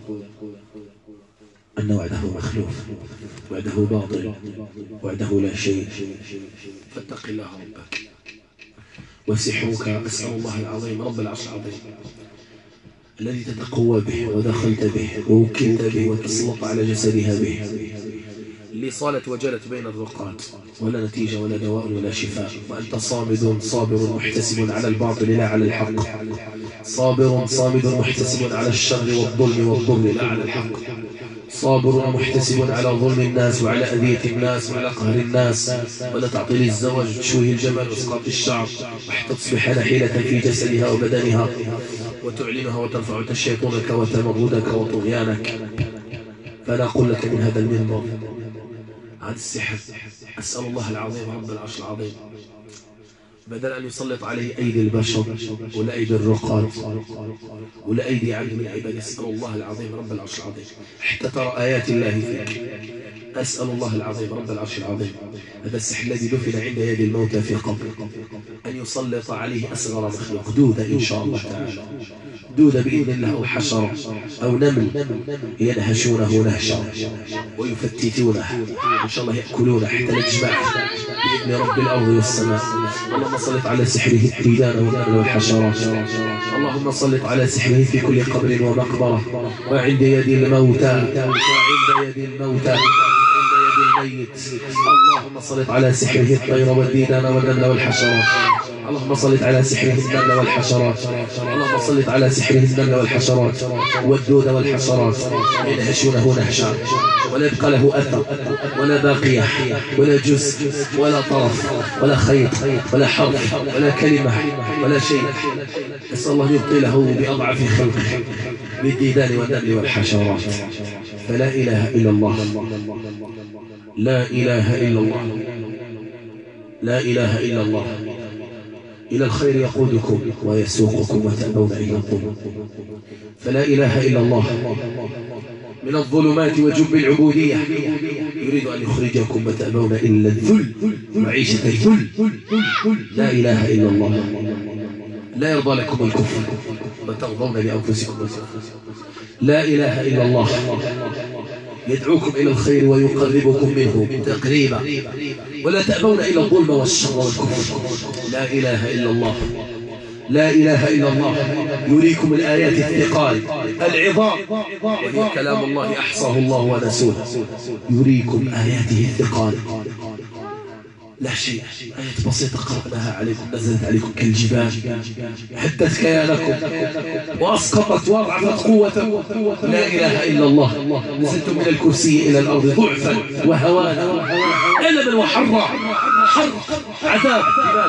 أن وعده مخلوف، وعده باطل، وعده لا شيء، فاتق الله ربك. وسحرك أسأل الله العظيم رب العرش العظيم الذي تتقوى به ودخلت به ووكلت به وتسلط على جسدها به، اللي صالت وجلت بين الرقات ولا نتيجة ولا دواء ولا شفاء، وأنت صامد صابر محتسب على الباطل لا على الحق، صابر صامد محتسب على الشر والظلم والضر لا على الحق، صابر محتسب على ظلم الناس وعلى أذية الناس وعلى قهر الناس، ولا تعطيل الزواج تشويه الجمال واسقاط الشعر، وحتى تصبح نحيلة في جسدها وبدنها وتعلنها وترفع تشيطنك وتمردك وطغيانك. فلا أقول لك من هذا المنبر عن السحر أسأل الله العظيم رب العرش العظيم بدل أن يسلط عليه أيدي البشر ولا أيدي الرقاد ولا أيدي عبد من عباد، أسأل الله العظيم رب العرش العظيم حتى ترى آيات الله فيك. أسأل الله العظيم رب العرش العظيم هذا السحر الذي دفن عند يد الموتى في قبر أن يسلط عليه أصغر مخلوق، دودة إن شاء الله تعالى، دودة بإذن الله، أو حشرة أو نمل ينهشونه نهشا ويفتتونه إن شاء الله يأكلونه حتى نجمع بإذن رب الأرض والسماء. اللهم صلت على سحره الديدان والنمل والحشرات، اللهم صلت على سحره في كل قبر ومقبرة وعند يد الموتى وعند يد الموتى الميت. اللهم صلت على سحره الطير والديدان والنمل والحشرات، اللهم صلت على سحره النمل والحشرات، اللهم صلت على سحره النمل والحشرات والدود والحشرات ينهشونه نهشا ولا يبقى له أثر ولا باقية ولا جزء ولا طرف ولا خيط ولا حرف ولا كلمة ولا شيء. أسأل الله يبطله بأضعف خلقه بالديدان والنمل والحشرات. فلا إله إلا الله، لا إله إلا الله، لا إله إلا الله. إلى الخير يقودكم ويسوقكم وتأبون إلى الظلم. فلا إله إلا الله من الظلمات وجب العبودية يريد أن يخرجكم وتأبون إلا الذل وعيشة الذل. لا إله إلا الله لا يرضى لكم الكفر وترضون لأنفسكم. لا إله إلا الله يدعوكم إلى الخير ويقربكم منه تقريبا ولا تأبون إلى الظلم والشر والكفر. لا إله إلا الله، لا إله إلا الله يريكم الآيات الثقال العظام وهي كلام الله أحصاه الله ونسوه، يريكم آياته الثقال لا شيء، آيات بسيطة قرأناها عليكم نزلت عليكم كالجبال، هدت كيانكم وأسقطت وأضعفت قوتكم. لا إله إلا الله نزلتم من الكرسي إلى الأرض ضعفا وهوانا ألما وحرا، حر عذاب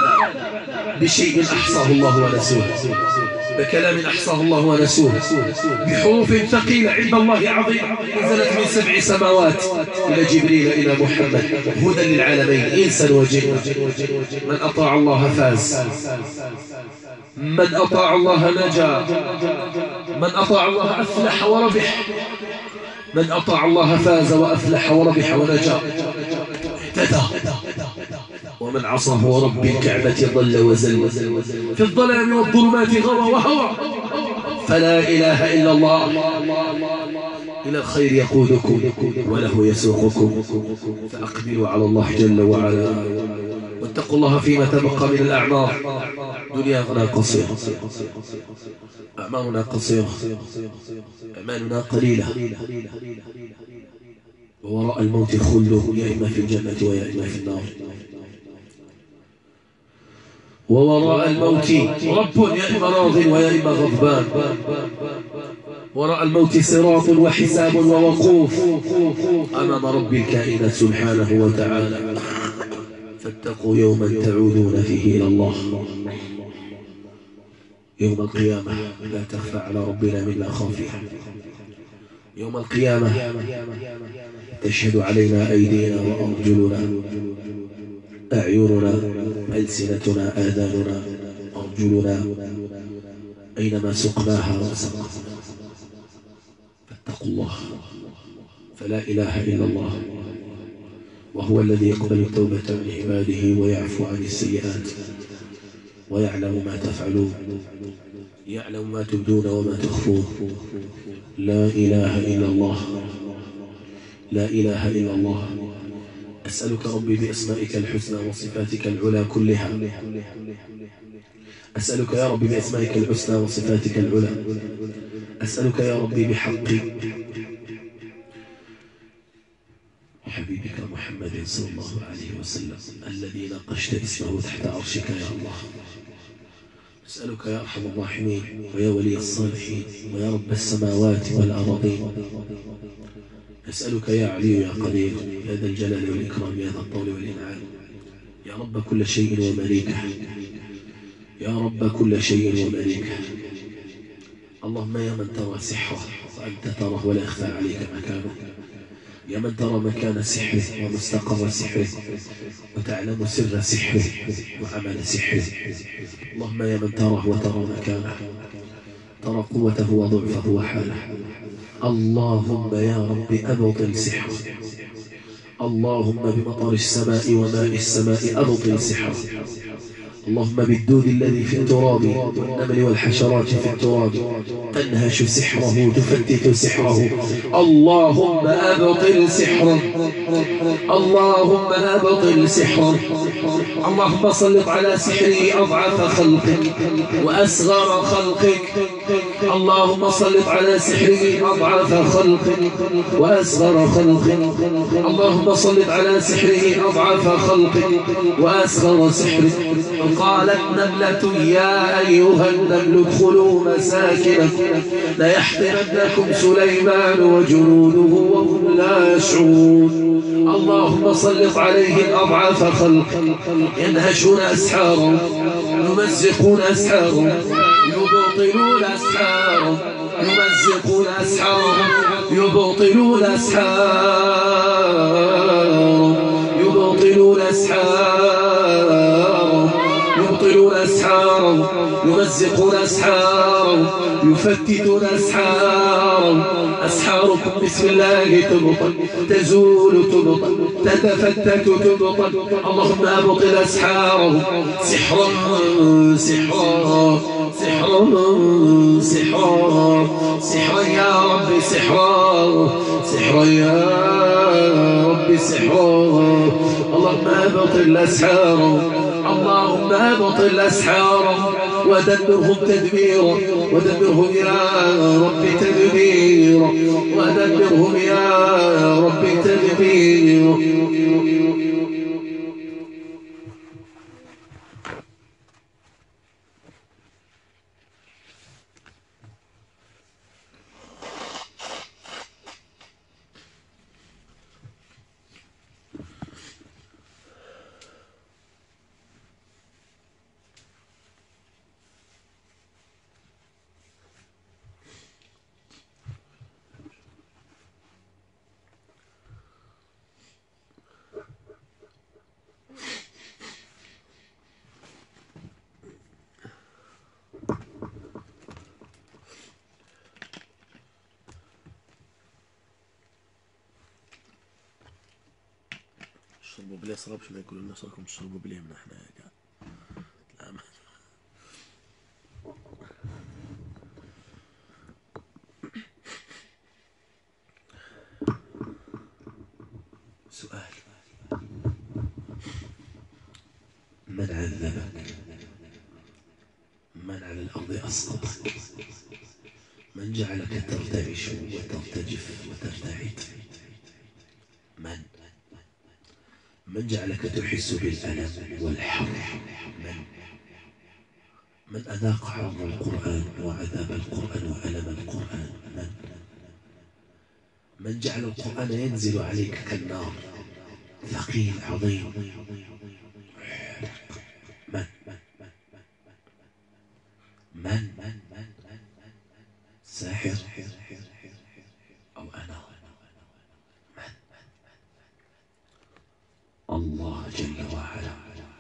بشيء أحصاه الله ونسوه، بكلام أحصاه الله ونسوه، بحروف ثقيلة عند الله عظيمة نزلت من سبع سماوات إلى جبريل إلى محمد هدى للعالمين إنسا وجن. من أطاع الله فاز، من أطاع الله نجا، من أطاع الله أفلح وربح، من أطاع الله فاز وأفلح وربح ونجا اهتدى. ومن عصاه ورب الكعبة ضل وزل في الظلام والظلمات غوى وهوى. فلا إله إلا الله إلى الخير يقودكم وله يسوقكم. فأقبلوا على الله جل وعلا واتقوا الله فيما تبقى من الأعمار. دنيانا قصيرة، أعمارنا قصيرة، أعمالنا قليلة، ووراء الموت خلد يا إما في الجنة ويا إما في النار. ووراء الموت رب يا إما راض ويا إما غضبان. وراء الموت صراط وحساب ووقوف أمام رب الكائنات سبحانه وتعالى. فاتقوا يوما تعودون فيه إلى الله، يوم القيامة لا تخفى على ربنا منا خافية. يوم القيامة تشهد علينا أيدينا وأرجلنا، أعيننا، ألسنتنا، آذاننا، أرجلنا، أينما سقناها وسقنا. اتقوا الله، فلا إله إلا الله، وهو الذي يقبل التوبة عن عباده ويعفو عن السيئات ويعلم ما تفعلون، يعلم ما تبدون وما تخفون. لا إله إلا الله، لا إله إلا الله. أسألك ربي بأسمائك الحسنى وصفاتك العلى كلها، أسألك يا ربي بأسمائك الحسنى وصفاتك العلى، أسألك يا ربي بحق حبيبك محمد صلى الله عليه وسلم الذي نقشت اسمه تحت عرشك يا الله. أسألك يا أرحم الراحمين ويا ولي الصالحين ويا رب السماوات والأرضين، أسألك يا علي يا قدير يا ذا الجلال والإكرام يا ذا الطول والإنعام، يا رب كل شيء ومليكه، يا رب كل شيء ومليكه. اللهم يا من ترى سحره وأنت تراه ولا يخفى عليك مكانه، يا من ترى مكان سحره ومستقر سحره وتعلم سر سحره وعمل سحره، اللهم يا من تراه وترى مكانه، ترى قوته وضعفه وحاله، اللهم يا رب أبطل سحره، اللهم بمطر السماء وماء السماء أبطل سحره، اللهم بالدود الذي في التراب والنمل والحشرات في التراب تنهش سحره تفتت سحره، اللهم أبطل سحره، اللهم أبطل سحره، اللهم سلط على سحره أضعف خلقك وأصغر خلقك، اللهم سلط على سحره أضعف خلقك وأصغر خلقك، اللهم سلط على سحره أضعف خلقك وأصغر سحرك. قالت نملة يا أيها النمل ادخلوا مساكنكم ليحتمنكم سليمان وجنوده وهم لا يشعرون، اللهم سلط عليهم أضعاف خلق ينهشون أسحارهم يمزقون أسحارهم يبطلون أسحارهم يمزقون أسحارهم يبطلون أسحارهم يبطلون أسحارهم يبطلون أسحارهم يمزقون أسحارهم يفتتون أسحارهم، أسحاركم بسم الله تبطل تزول تبطل تتفتت تبطل، اللهم أبطل أسحارهم سحرا سحرا سحرا سحرا سحرا يا رب سحرا سحرا يا رب سحرا، اللهم أبطل أسحارهم، اللهم أبطل أسحارهم ودمرهم تدميرا ودمرهم يا رب تدميرا ودمرهم يا رب تدميرا. اشربوا بلا شرب شنو يقولوا الناس راكم تشربوا بلا من حنايا كاع. سؤال: من عذبك؟ من على الأرض أسقطك؟ من جعلك ترتعش وترتجف وترتعد؟ من؟ من جعلك تحس بالألم والحر؟ من؟ من أذاق حر القرآن وعذاب القرآن وألم القرآن؟ من؟ من جعل القرآن ينزل عليك كالنار ثقيل عظيم؟ من؟ من؟ ساحر أو أنا؟ من؟ الله جل وعلا.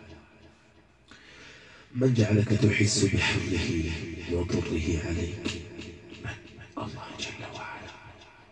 من جعلك تحس بحمله وضره عليك؟ من؟ الله جل وعلا.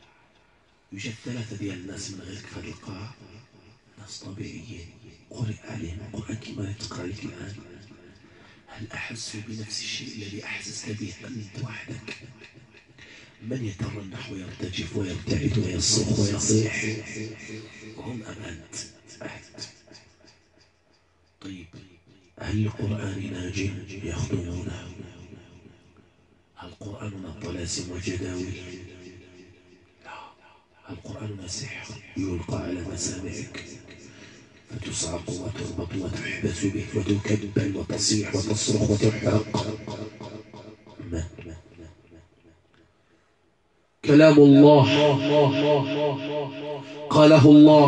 يوجد ثلاثة ديال الناس من غيرك في هذه القاعة، ناس طبيعيين قرئ عليهم القرآن كما تقرأ لك الآن، هل أحسوا بنفس الشيء الذي أحسست به أنت وحدك؟ من يترنح ويرتجف ويرتعد ويصرخ ويصيح هم أم أنت؟ أنت. طيب هل لقرآننا جن يخدمونه؟ هل قرآننا طلاسم وجداول؟ لا. هل قرآننا سحر يلقى على مسامعك فتصعق وتربط وتحبس به وتكبل وتصيح وتصرخ وتحرق؟ ما كلام الله قاله الله،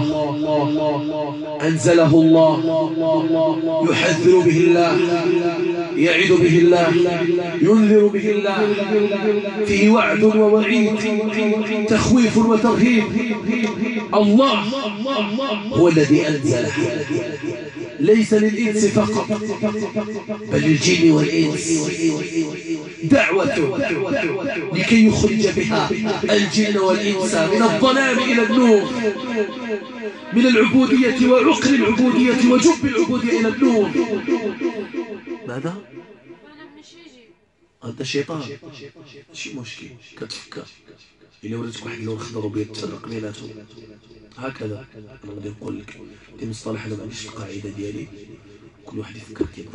أنزله الله، يحذر به الله، يعد به الله، ينذر به الله، فيه وعد ووعيد، تخويف وترهيب. الله هو الذي أنزله، ليس للإنس فقط بل للجن والإنس، دعوته لكي يخرج بها الجن والإنس من الظلام إلى النور، من العبودية وعقل العبودية وجب العبودية إلى النور. ماذا؟ هذا الشيطان شي مشكل كتفكر إلا وريتك واحد اللون خضر وبيض تفرق بيناتهم هكذا. أنا غادي نقول لك دي مصطلح، أنا ما عنديش القاعدة ديالي، كل واحد يفكر كيما.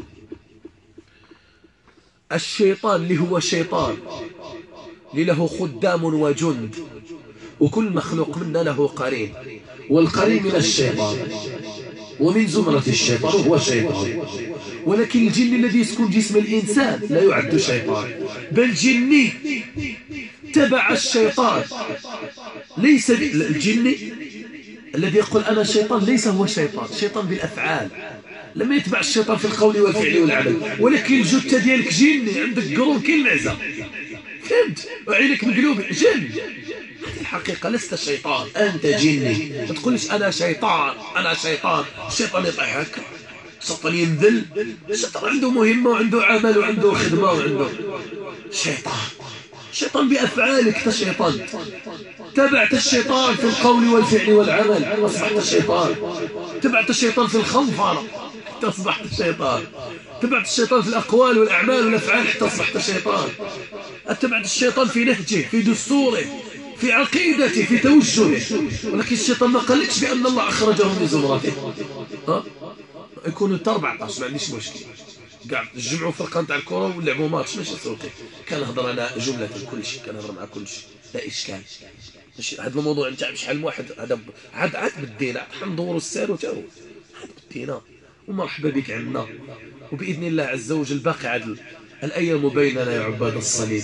الشيطان اللي هو شيطان اللي له خدام وجند، وكل مخلوق منا له قرين، والقرين من الشيطان ومن زمرة الشيطان وهو شيطان. ولكن الجن الذي يسكن جسم الإنسان لا يعد شيطان، بل جني تبع الشيطان. ليس الجن الذي يقول أنا شيطان ليس هو شيطان، شيطان بالأفعال، لما يتبع الشيطان في القول والفعل والعمل. ولكن الجثة ديالك جني، عندك قرون كاين المعزة، فهمت؟ وعينك مقلوب جن. الحقيقة لست شيطان، أنت جني. ما تقولش أنا شيطان أنا شيطان. الشيطان يضحك، الشيطان ينذل، الشيطان عنده مهمة وعنده عمل وعنده خدمة وعنده شيطان. الشيطان بأفعالك، أنت شيطان، تبعت الشيطان في القول والفعل والعمل أصبحت شيطان، تبعت الشيطان في الخنفرة حتى أصبحت شيطان، تبعت الشيطان في الأقوال والأعمال والأفعال حتى أصبحت شيطان، تبعت الشيطان في نهجه، في دستوره، في عقيدته، في توجهه. ولكن الشيطان ما قالكش بأن الله أخرجه من زمرته. ها يكونوا حتى أربعطاش ما عنديش مشكل، كاع جمعوا فرقه نتاع الكره ولعبوا ماتش ماشي صوتي، كنهضر انا جمله كل شيء، كنهضر مع كل شيء لا اشكال. ماشي هذا الموضوع نتاع بشحال من واحد هذا عاد عاد بدينا حندوروا السير وتا هو عاد بدينا. ومرحبا بك عندنا، وباذن الله عز وجل باقي عدل الايام بيننا يا عباد الصليب.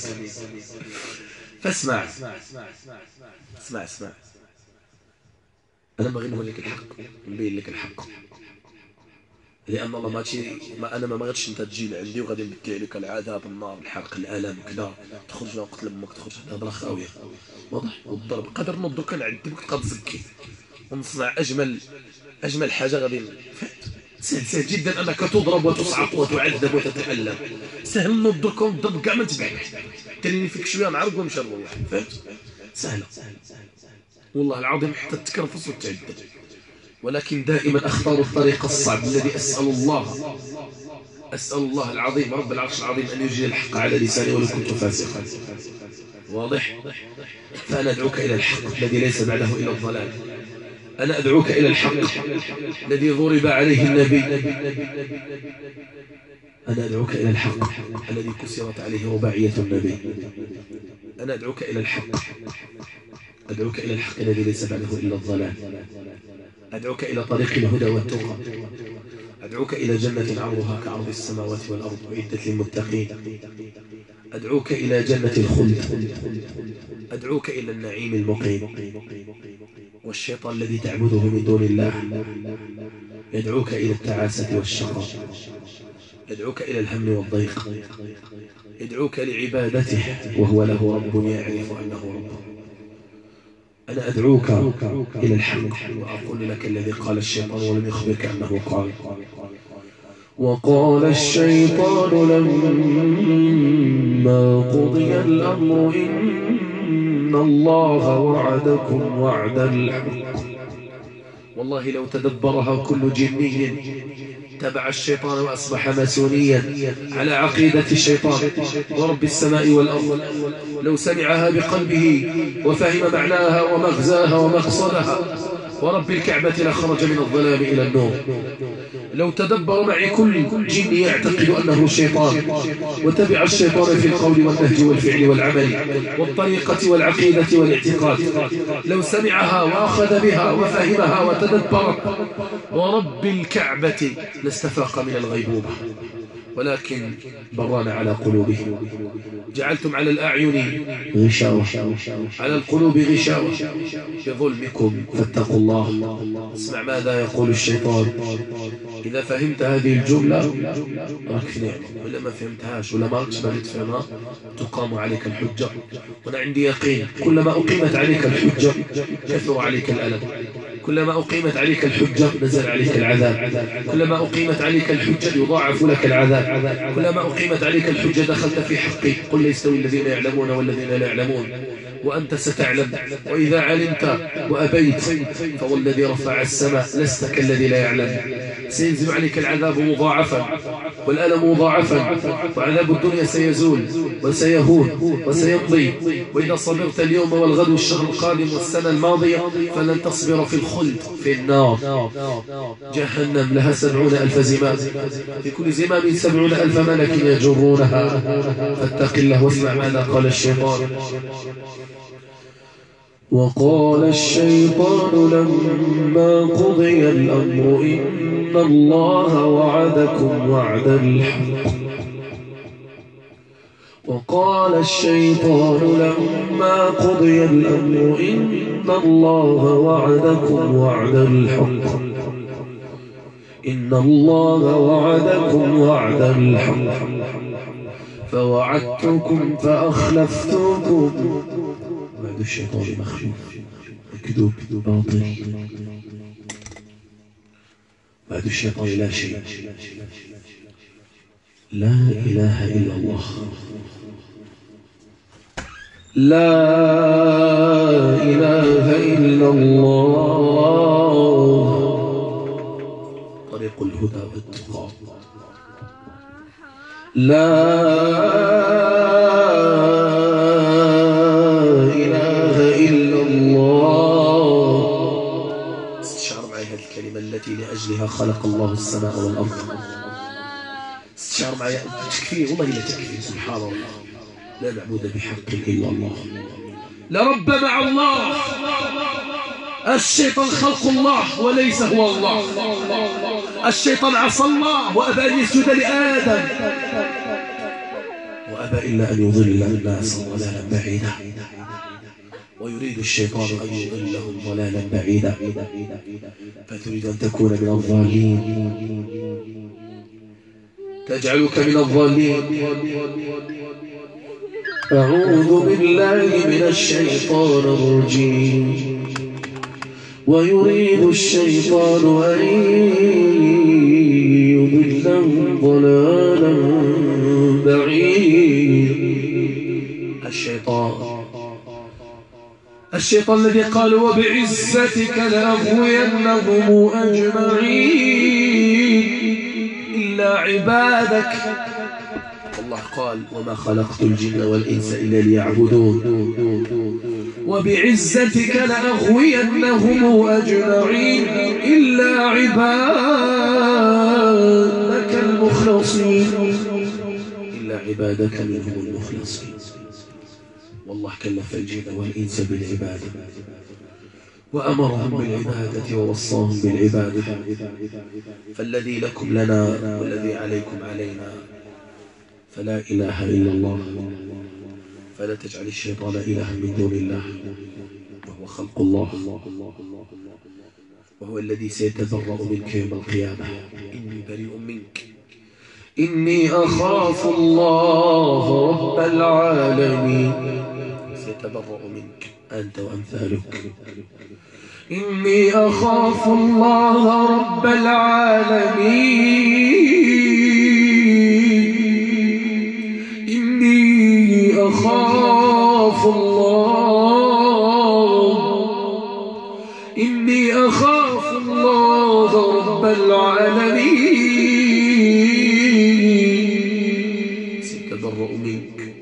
فاسمع اسمع اسمع انا باغي نقول لك الحق، نبين لك الحق، لأن الله ماشي ما أنا ما غاديش أنت تجي لعندي وغادي نبكي عليك العذاب النار الحرق الآلام كذا، تخرج وقت لمك تخرج هضرة خاوية واضح، والضرب قدر نوضو كنعذبك تبقى تزكي ونصنع أجمل أجمل حاجة غادي. سهل سهل جدا أنك تضرب وتصعق وتعذب وتتألم، سهل نضرك ونضرب كاع ما نتبعك، تريني فيك شوية نعرق ونمشي نروح، فهمت؟ سهلة والله العظيم حتى تكرفص وتعذب. ولكن دائما أختار الطريق الصعب الذي أسأل الله أسأل الله العظيم رب العرش العظيم أن يجري الحق على لساني ولو كنت فاسقا. واضح؟ فأنا أدعوك إلى الحق الذي ليس بعده إلا الضلال. أنا أدعوك إلى الحق الذي ضرب عليه النبي. أنا أدعوك إلى الحق الذي كسرت عليه رباعية النبي. أنا أدعوك إلى الحق أدعوك إلى الحق الذي ليس بعده إلا الضلال. أدعوك إلى طريق الهدى والتقى. أدعوك إلى جنة عرضها كعرض السماوات والأرض أعدت للمتقين. أدعوك إلى جنة الخلد. أدعوك إلى النعيم المقيم. والشيطان الذي تعبده من دون الله يدعوك إلى التعاسة والشقاء، يدعوك إلى الهم والضيق، يدعوك لعبادته وهو له رب يعرف أنه رب. أنا أدعوك إلى الحق وأقول لك الذي قال الشيطان ولم يخبرك أنه قال. وقال الشيطان لما قضي الأمر إن إن الله وعدكم وعد الحق. والله لو تدبرها كل جني تبع الشيطان وأصبح ماسونيا على عقيدة الشيطان ورب السماء والأرض، لو سمعها بقلبه وفهم معناها ومغزاها ومقصدها ورب الكعبة لخرج من الظلام إلى النور. لو تدبر معي كل جن يعتقد أنه شيطان وتبع الشيطان في القول والنهج والفعل والعمل والطريقة والعقيدة والاعتقاد، لو سمعها وأخذ بها وفهمها وتدبر ورب الكعبة لاستفاق من الغيبوبة، ولكن بران على قلوبهم. جعلتم على الأعين غشاوة، على القلوب غشاوة بظلمكم فاتقوا الله. اسمع ماذا يقول الشيطان. إذا فهمت هذه الجملة راك في نعمة، ولا ما فهمتهاش ولا ما راكش باغي تفهمها تقام عليك الحجة. وأنا عندي يقين كلما أقيمت عليك الحجة كثر عليك الألم، كلما أقيمت عليك الحجة نزل عليك العذاب، كلما أقيمت عليك الحجة يضاعف لك العذاب، كلما أقيمت عليك الحجة دخلت في حقي. قل لا يستوي الذين يعلمون والذين لا يعلمون وأنت ستعلم. وإذا علمت وأبيت فوالذي رفع السماء لست كالذي لا يعلم. سينزل عليك العذاب مضاعفا والألم مضاعفا، وعذاب الدنيا سيزول وسيهون وسيمضي. وإذا صبرت اليوم والغد والشهر القادم والسنة الماضية فلن تصبر في الخلد في النار. جهنم لها سبعون ألف زمام، في كل زمام سبعون ألف ملك يجرونها. فاتق الله واسمع ماذا قال الشيطان. وقال الشيطان لما قضي الأمر إن الله وعدكم وعد الحق. وقال الشيطان لما قضي الأمر إن الله وعدكم وعد الحق. إن الله وعدكم وعد الحق فوعدتكم فأخلفتكم. وعد الشيطان مخلوف الكذوب باطل. وعد الشيطان لا شيء. لا إله إلا الله، لا إله إلا الله، طريق الهدى والتقى. لا إله إلا الله. استشعر معي هذه الكلمة التي لأجلها خلق الله السماء والأرض. استشعر معي تكفي، والله لا تكفي. سبحان الله، لا معبود بحق إلا الله، لا رب مع الله. الشيطان خلق الله وليس هو الله. الشيطان عصى الله وأبى أن يسجد لآدم، وأبى إلا أن يضل الناس ضلالا بعيدا. ويريد الشيطان أن يضلهم ضلالا بعيدا. فتريد أن تكون من الضالين، تجعلك من الضالين. أعوذ بالله من الشيطان الرجيم. ويريد الشيطان أن يضلهم ضلالا بعيدا. الشيطان الشيطان الذي قال وبعزتك لأغوينهم أجمعين إلا عبادك. الله قال وما خلقت الجن والإنس إلا ليعبدون. وبعزتك لأغوينهم أجمعين إلا عبادك المخلصين، إلا عبادك منهم المخلصين. والله كلف الجن والإنس بالعبادة وأمرهم بالعبادة ووصاهم بالعبادة. فالذي لكم لنا والذي عليكم علينا، فلا إله إلا الله. فلا تجعل الشيطان إلها من دون الله، وهو خلق الله، وهو الذي سيتبرأ منك يوم القيامة. إني بريء منك، إني أخاف الله رب العالمين. سيتبرأ منك أنت وأمثالك. إني أخاف الله رب العالمين. إني أخاف الله رب العالمين سيتبرأ منك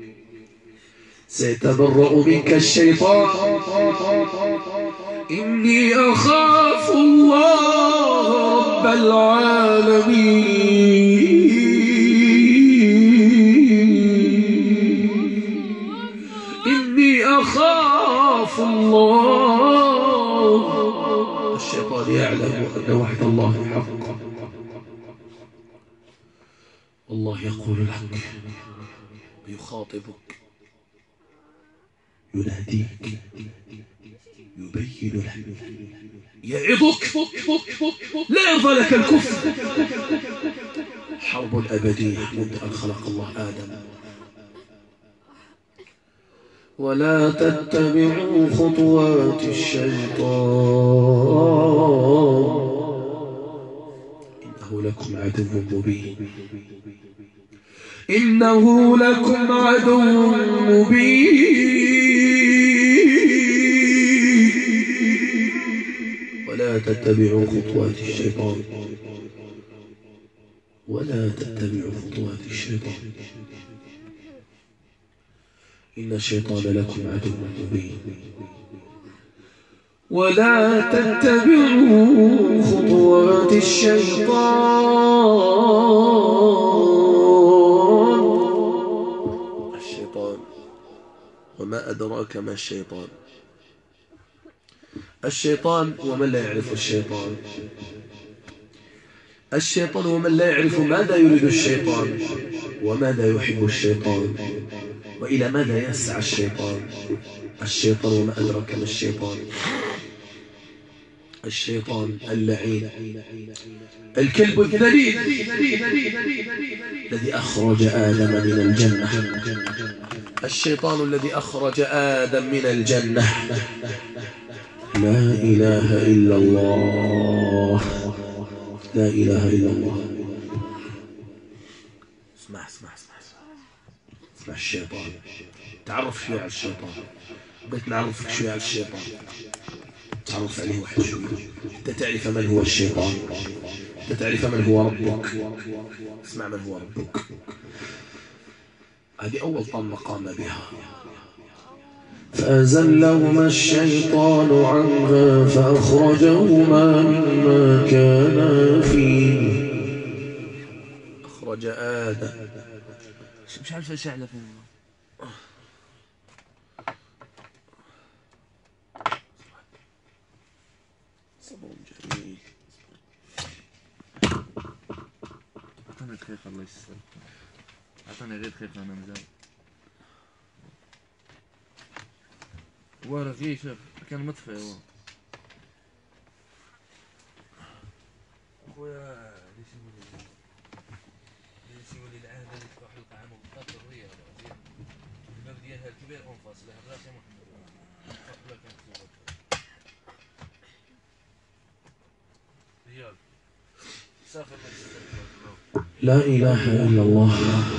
سيتبرأ منك الشيطان إني أخاف الله رب العالمين إني أخاف الله. الشيطان يعلم أن وعد الله حق، والله يقول لك يخاطبك يناديك يبين لك يعظك لا يرضى لك الكفر. حرب أبدية منذ أن خلق الله آدم. ولا تتبعوا خطوات الشيطان إنه لكم عدو مبين إنه لكم عدو مبين. ولا تتبعوا خطوات الشيطان ولا تتبعوا خطوات الشيطان إن الشيطان لكم عدو مبين. ولا تتبعوا خطوات الشيطان. الشيطان وما أدراك ما الشيطان. الشيطان ومن لا يعرف الشيطان. الشيطان ومن لا يعرف ماذا يريد الشيطان وماذا يحب الشيطان وإلى ماذا يسعى الشيطان. الشيطان وما أدرك ما الشيطان. الشيطان اللعين الكلب الذليل الذي أخرج آدم من الجنة. الشيطان الذي أخرج آدم من الجنة. لا إله إلا الله لا إله إلا الله. اسمع اسمع اسمع اسمع الشيطان. تعرف شوية على الشيطان. بغيت نعرفك شوية على الشيطان، تعرف عليه واحد شوية حتى تعرف من هو الشيطان، حتى تعرف من هو ربك. اسمع من هو ربك. هذه أول طامة قام بها. فأزلهما الشيطان عنها فأخرجهما مما كانا فيه. أخرج آدم. مش عارف ايش اعلى فين. صبر جميل. اعطاني دقيقة الله يسلمك. اعطاني غير دقيقة انا مزال. ورا فيه شوف كان مطفي هو. خويا ليش يقول لي ليش يقول لي العهد اللي تروح القاعة مبطل وهي الباب ديالها الكبير انفاس لها براسي محمد. فقبل كان مكتوب ريال سافر لا إله إلا الله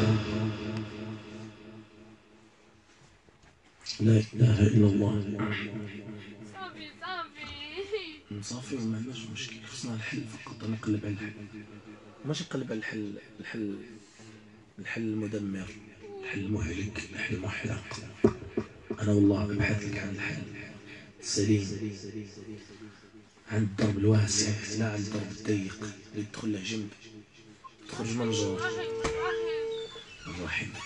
لا إله إلا الله. صافي صافي صافي وما عندناش مشكل. خصنا الحل فقط. نقلب على الحل ماشي نقلب على الحل. الحل الحل المدمر، الحل المهلك، الحل المحرق. أنا والله أبحث لك عن الحل السليم، عن الضرب الواسع لا عن الضرب الضيق اللي تدخل له جنب تخرج منظور. الرحيم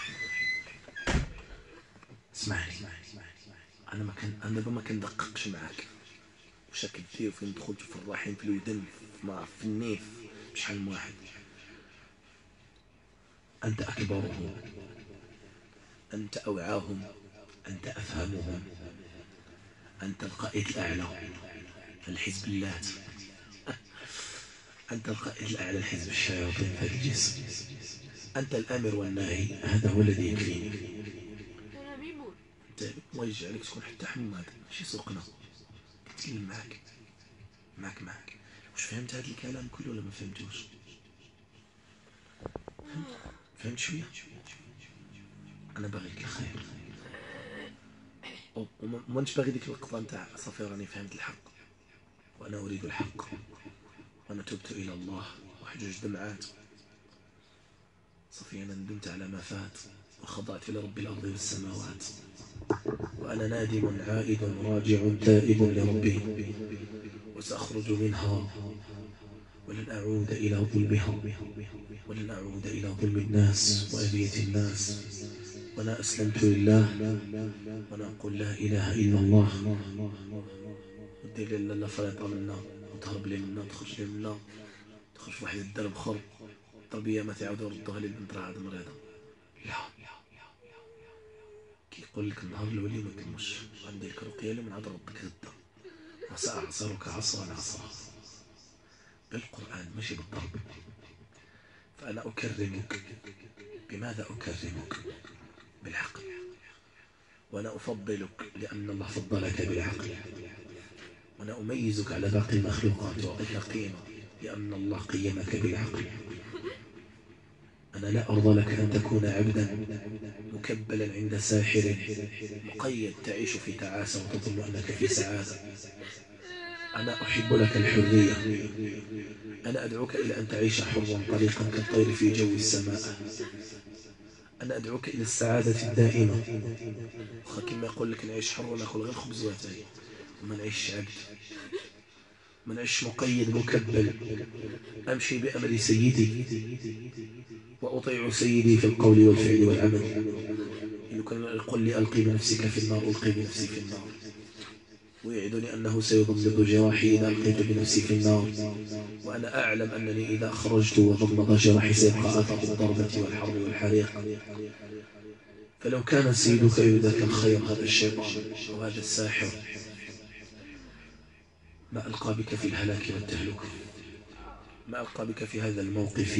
اسمعني. أنا ما كان أنا دابا ما كندققش معاك واش راك دير فين دخلت في الرحيم في الودن في النيف بشحال من واحد. أنت أكبرهم، أنت أوعاهم، أنت أفهمهم، أنت القائد الأعلى الحزب اللات. أنت القائد الأعلى لحزب الشياطين في هذا الجسم. أنت الآمر والناهي. هذا هو الذي يكفيني. أنت الله يجعلك تكون حتى حماد ماشي سوقنا. نتكلم معاك معاك معاك. واش فهمت هذا الكلام كله ولا ما فهمتوش؟ فهمت شوية؟ أنا باغي لك الخير ومانش باغي ديك اللقطة نتاع صافي راني فهمت الحق وأنا أريد الحق وأنا تبت إلى الله وحجج دمعات صفيا ندمت على ما فات وخضعت لرب الأرض والسماوات، وأنا نادم عائد راجع تائب لربي، وسأخرج منها ولن أعود إلى ظلمها، ولن أعود إلى ظلم الناس وأذية الناس، وأنا أسلمت لله وأنا أقول لا إله إلا الله. ودير لي لا فريطة منا وتهرب لي منا تخرج لي منا تخرج في واحد الدرب خر طبيعة ما تعاود يردوها لي البنت راه عاد مريضة. لا كيقول لك النهار الولي ما كلمش غندير لك رقية لي من عاد ردك هدا وسأعصرك عصرا عصرا بالقرآن ماشي بالضرب. فأنا أكرمك. بماذا أكرمك؟ بالعقل. وأنا أفضلك لأن الله فضلك بالعقل. وأنا أميزك على باقي المخلوقات وأعطيك قيمة لأن الله قيمك بالعقل. أنا لا أرضى لك أن تكون عبدا مكبلا عند ساحر مقيد تعيش في تعاسة وتظن أنك في سعادة. أنا أحب لك الحرية. أنا أدعوك إلى أن تعيش حرا طليقا كالطير في جو السماء. أنا أدعوك إلى السعادة الدائمة. وخا كما يقول لك نعيش حر وناكل غير خبز واتاي وما نعيش عبد، ما نعيش مقيد مكبل. أمشي بأمر سيدي وأطيع سيدي في القول والفعل والعمل. إنه كان يقول لي ألقي بنفسك في النار ألقي بنفسي في النار، ويعدني أنه سيضمد جراحي إذا ألقيت بنفسي في النار، وأنا أعلم أنني إذا خرجت وضمد جراحي سيبقى أثر الضربة والحرب والحريق. فلو كان سيدك يريدك الخير هذا الشيطان وهذا الساحر ما ألقى بك في الهلاك والتهلكة، ما ألقى بك في هذا الموقف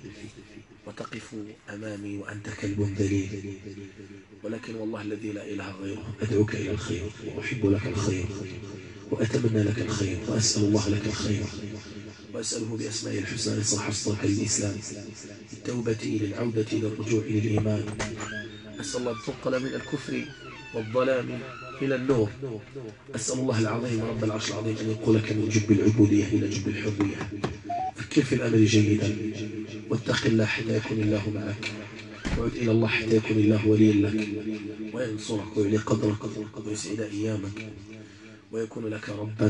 وتقف أمامي وأنت كلب ذليل. ولكن والله الذي لا إله غيره أدعوك إلى الخير وأحب لك الخير وأتمنى لك الخير وأسأل الله لك الخير، وأسأله بأسمائه الحسنى إصلاح صدرك للإسلام، التوبة للعودة للرجوع للإيمان. أسأل الله أن تنقل من الكفر والظلام إلى النور. أسأل الله العظيم رب العرش العظيم أن ينقلك من جب العبودية إلى جب الحرية. فكر في الأمر جيدا واتق الله حتى يكون الله معك، وعد إلى الله حتى يكون الله ولي لك وينصرك ويعلي قدرك ويسعد أيامك ويكون لك ربا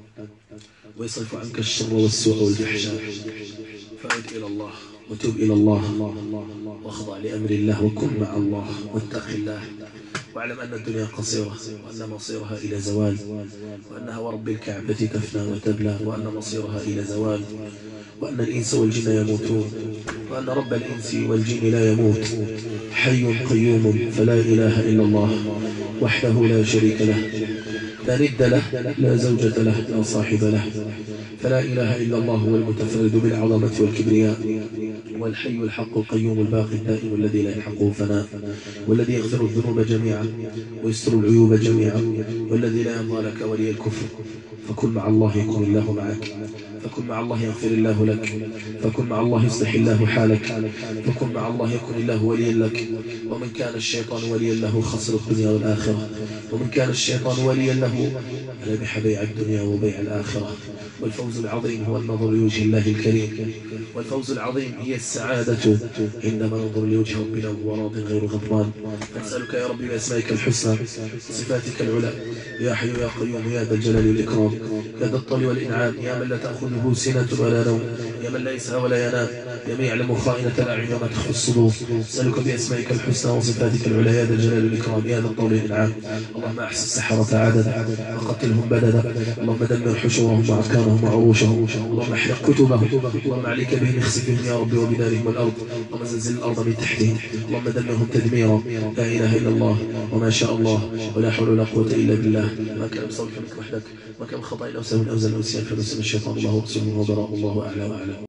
ويصرف عنك الشر والسوء والفحشاء. فعد إلى الله وتوب إلى الله واخضع لأمر الله وكن مع الله واتق الله، واعلم أن الدنيا قصيرة وأن مصيرها إلى زوال، وأنها ورب الكعبة تفنى وتبلى، وأن مصيرها إلى زوال، وأن الإنس والجن يموتون، وأن رب الإنس والجن لا يموت، حي قيوم فلا إله إلا الله وحده لا شريك له، لا ند له لا زوجة له لا صاحب له، فلا إله إلا الله هو المتفرد بالعظمة والكبرياء، والحي الحق القيوم الباقي الدائم الذي لا يلحقه فناء، والذي يغفر الذنوب جميعا ويستر العيوب جميعا، والذي لا يرضى لك ولي الكفر. فكن مع الله يكون الله معك، فكن مع الله يغفر الله لك، فكن مع الله يصلح الله حالك، فكن مع الله يكون الله وليا لك. ومن كان الشيطان وليا له خسر الدنيا والآخرة، ومن كان الشيطان وليا له ربح بيع الدنيا وبيع الآخرة. والفوز العظيم هو النظر لوجه الله الكريم، والفوز العظيم هي السعادة عندما ننظر لوجه ربنا وهو راض غير غضبان. فنسألك يا رب بأسمائك الحسنى وصفاتك العلى يا حي يا قيوم يا ذا الجلال والإكرام، يا ذا الطول والإنعام، يا من لا تأخذه سنة ولا نوم، يا من لا يسهى ولا ينام، يا من يعلم خائنة الأعين وما تخفي الصدور. نسألك بأسمائك الحسنى وصفاتك العلى يا ذا الجلال والإكرام، يا ذا الطول والإنعام. اللهم أحس السحرة عددا وقتلهم بددا، اللهم دمر حشورهم وأفكارهم وعروشهم، اللهم احرق كتبهم، اللهم عليك بهم اخسفهم يا رب وبدارهم الأرض، اللهم زلزل الأرض من تحتهم، اللهم دمرهم تدميرا. لا إله إلا الله وما شاء الله ولا حول ولا قوة إلا بالله. ما كان بصوتك منك وحدك، ما كان خطأ أو سهو أو زل أو نسيان فنسأل الشيطان الله ورسوله وبراء الله أعلى وأعلى.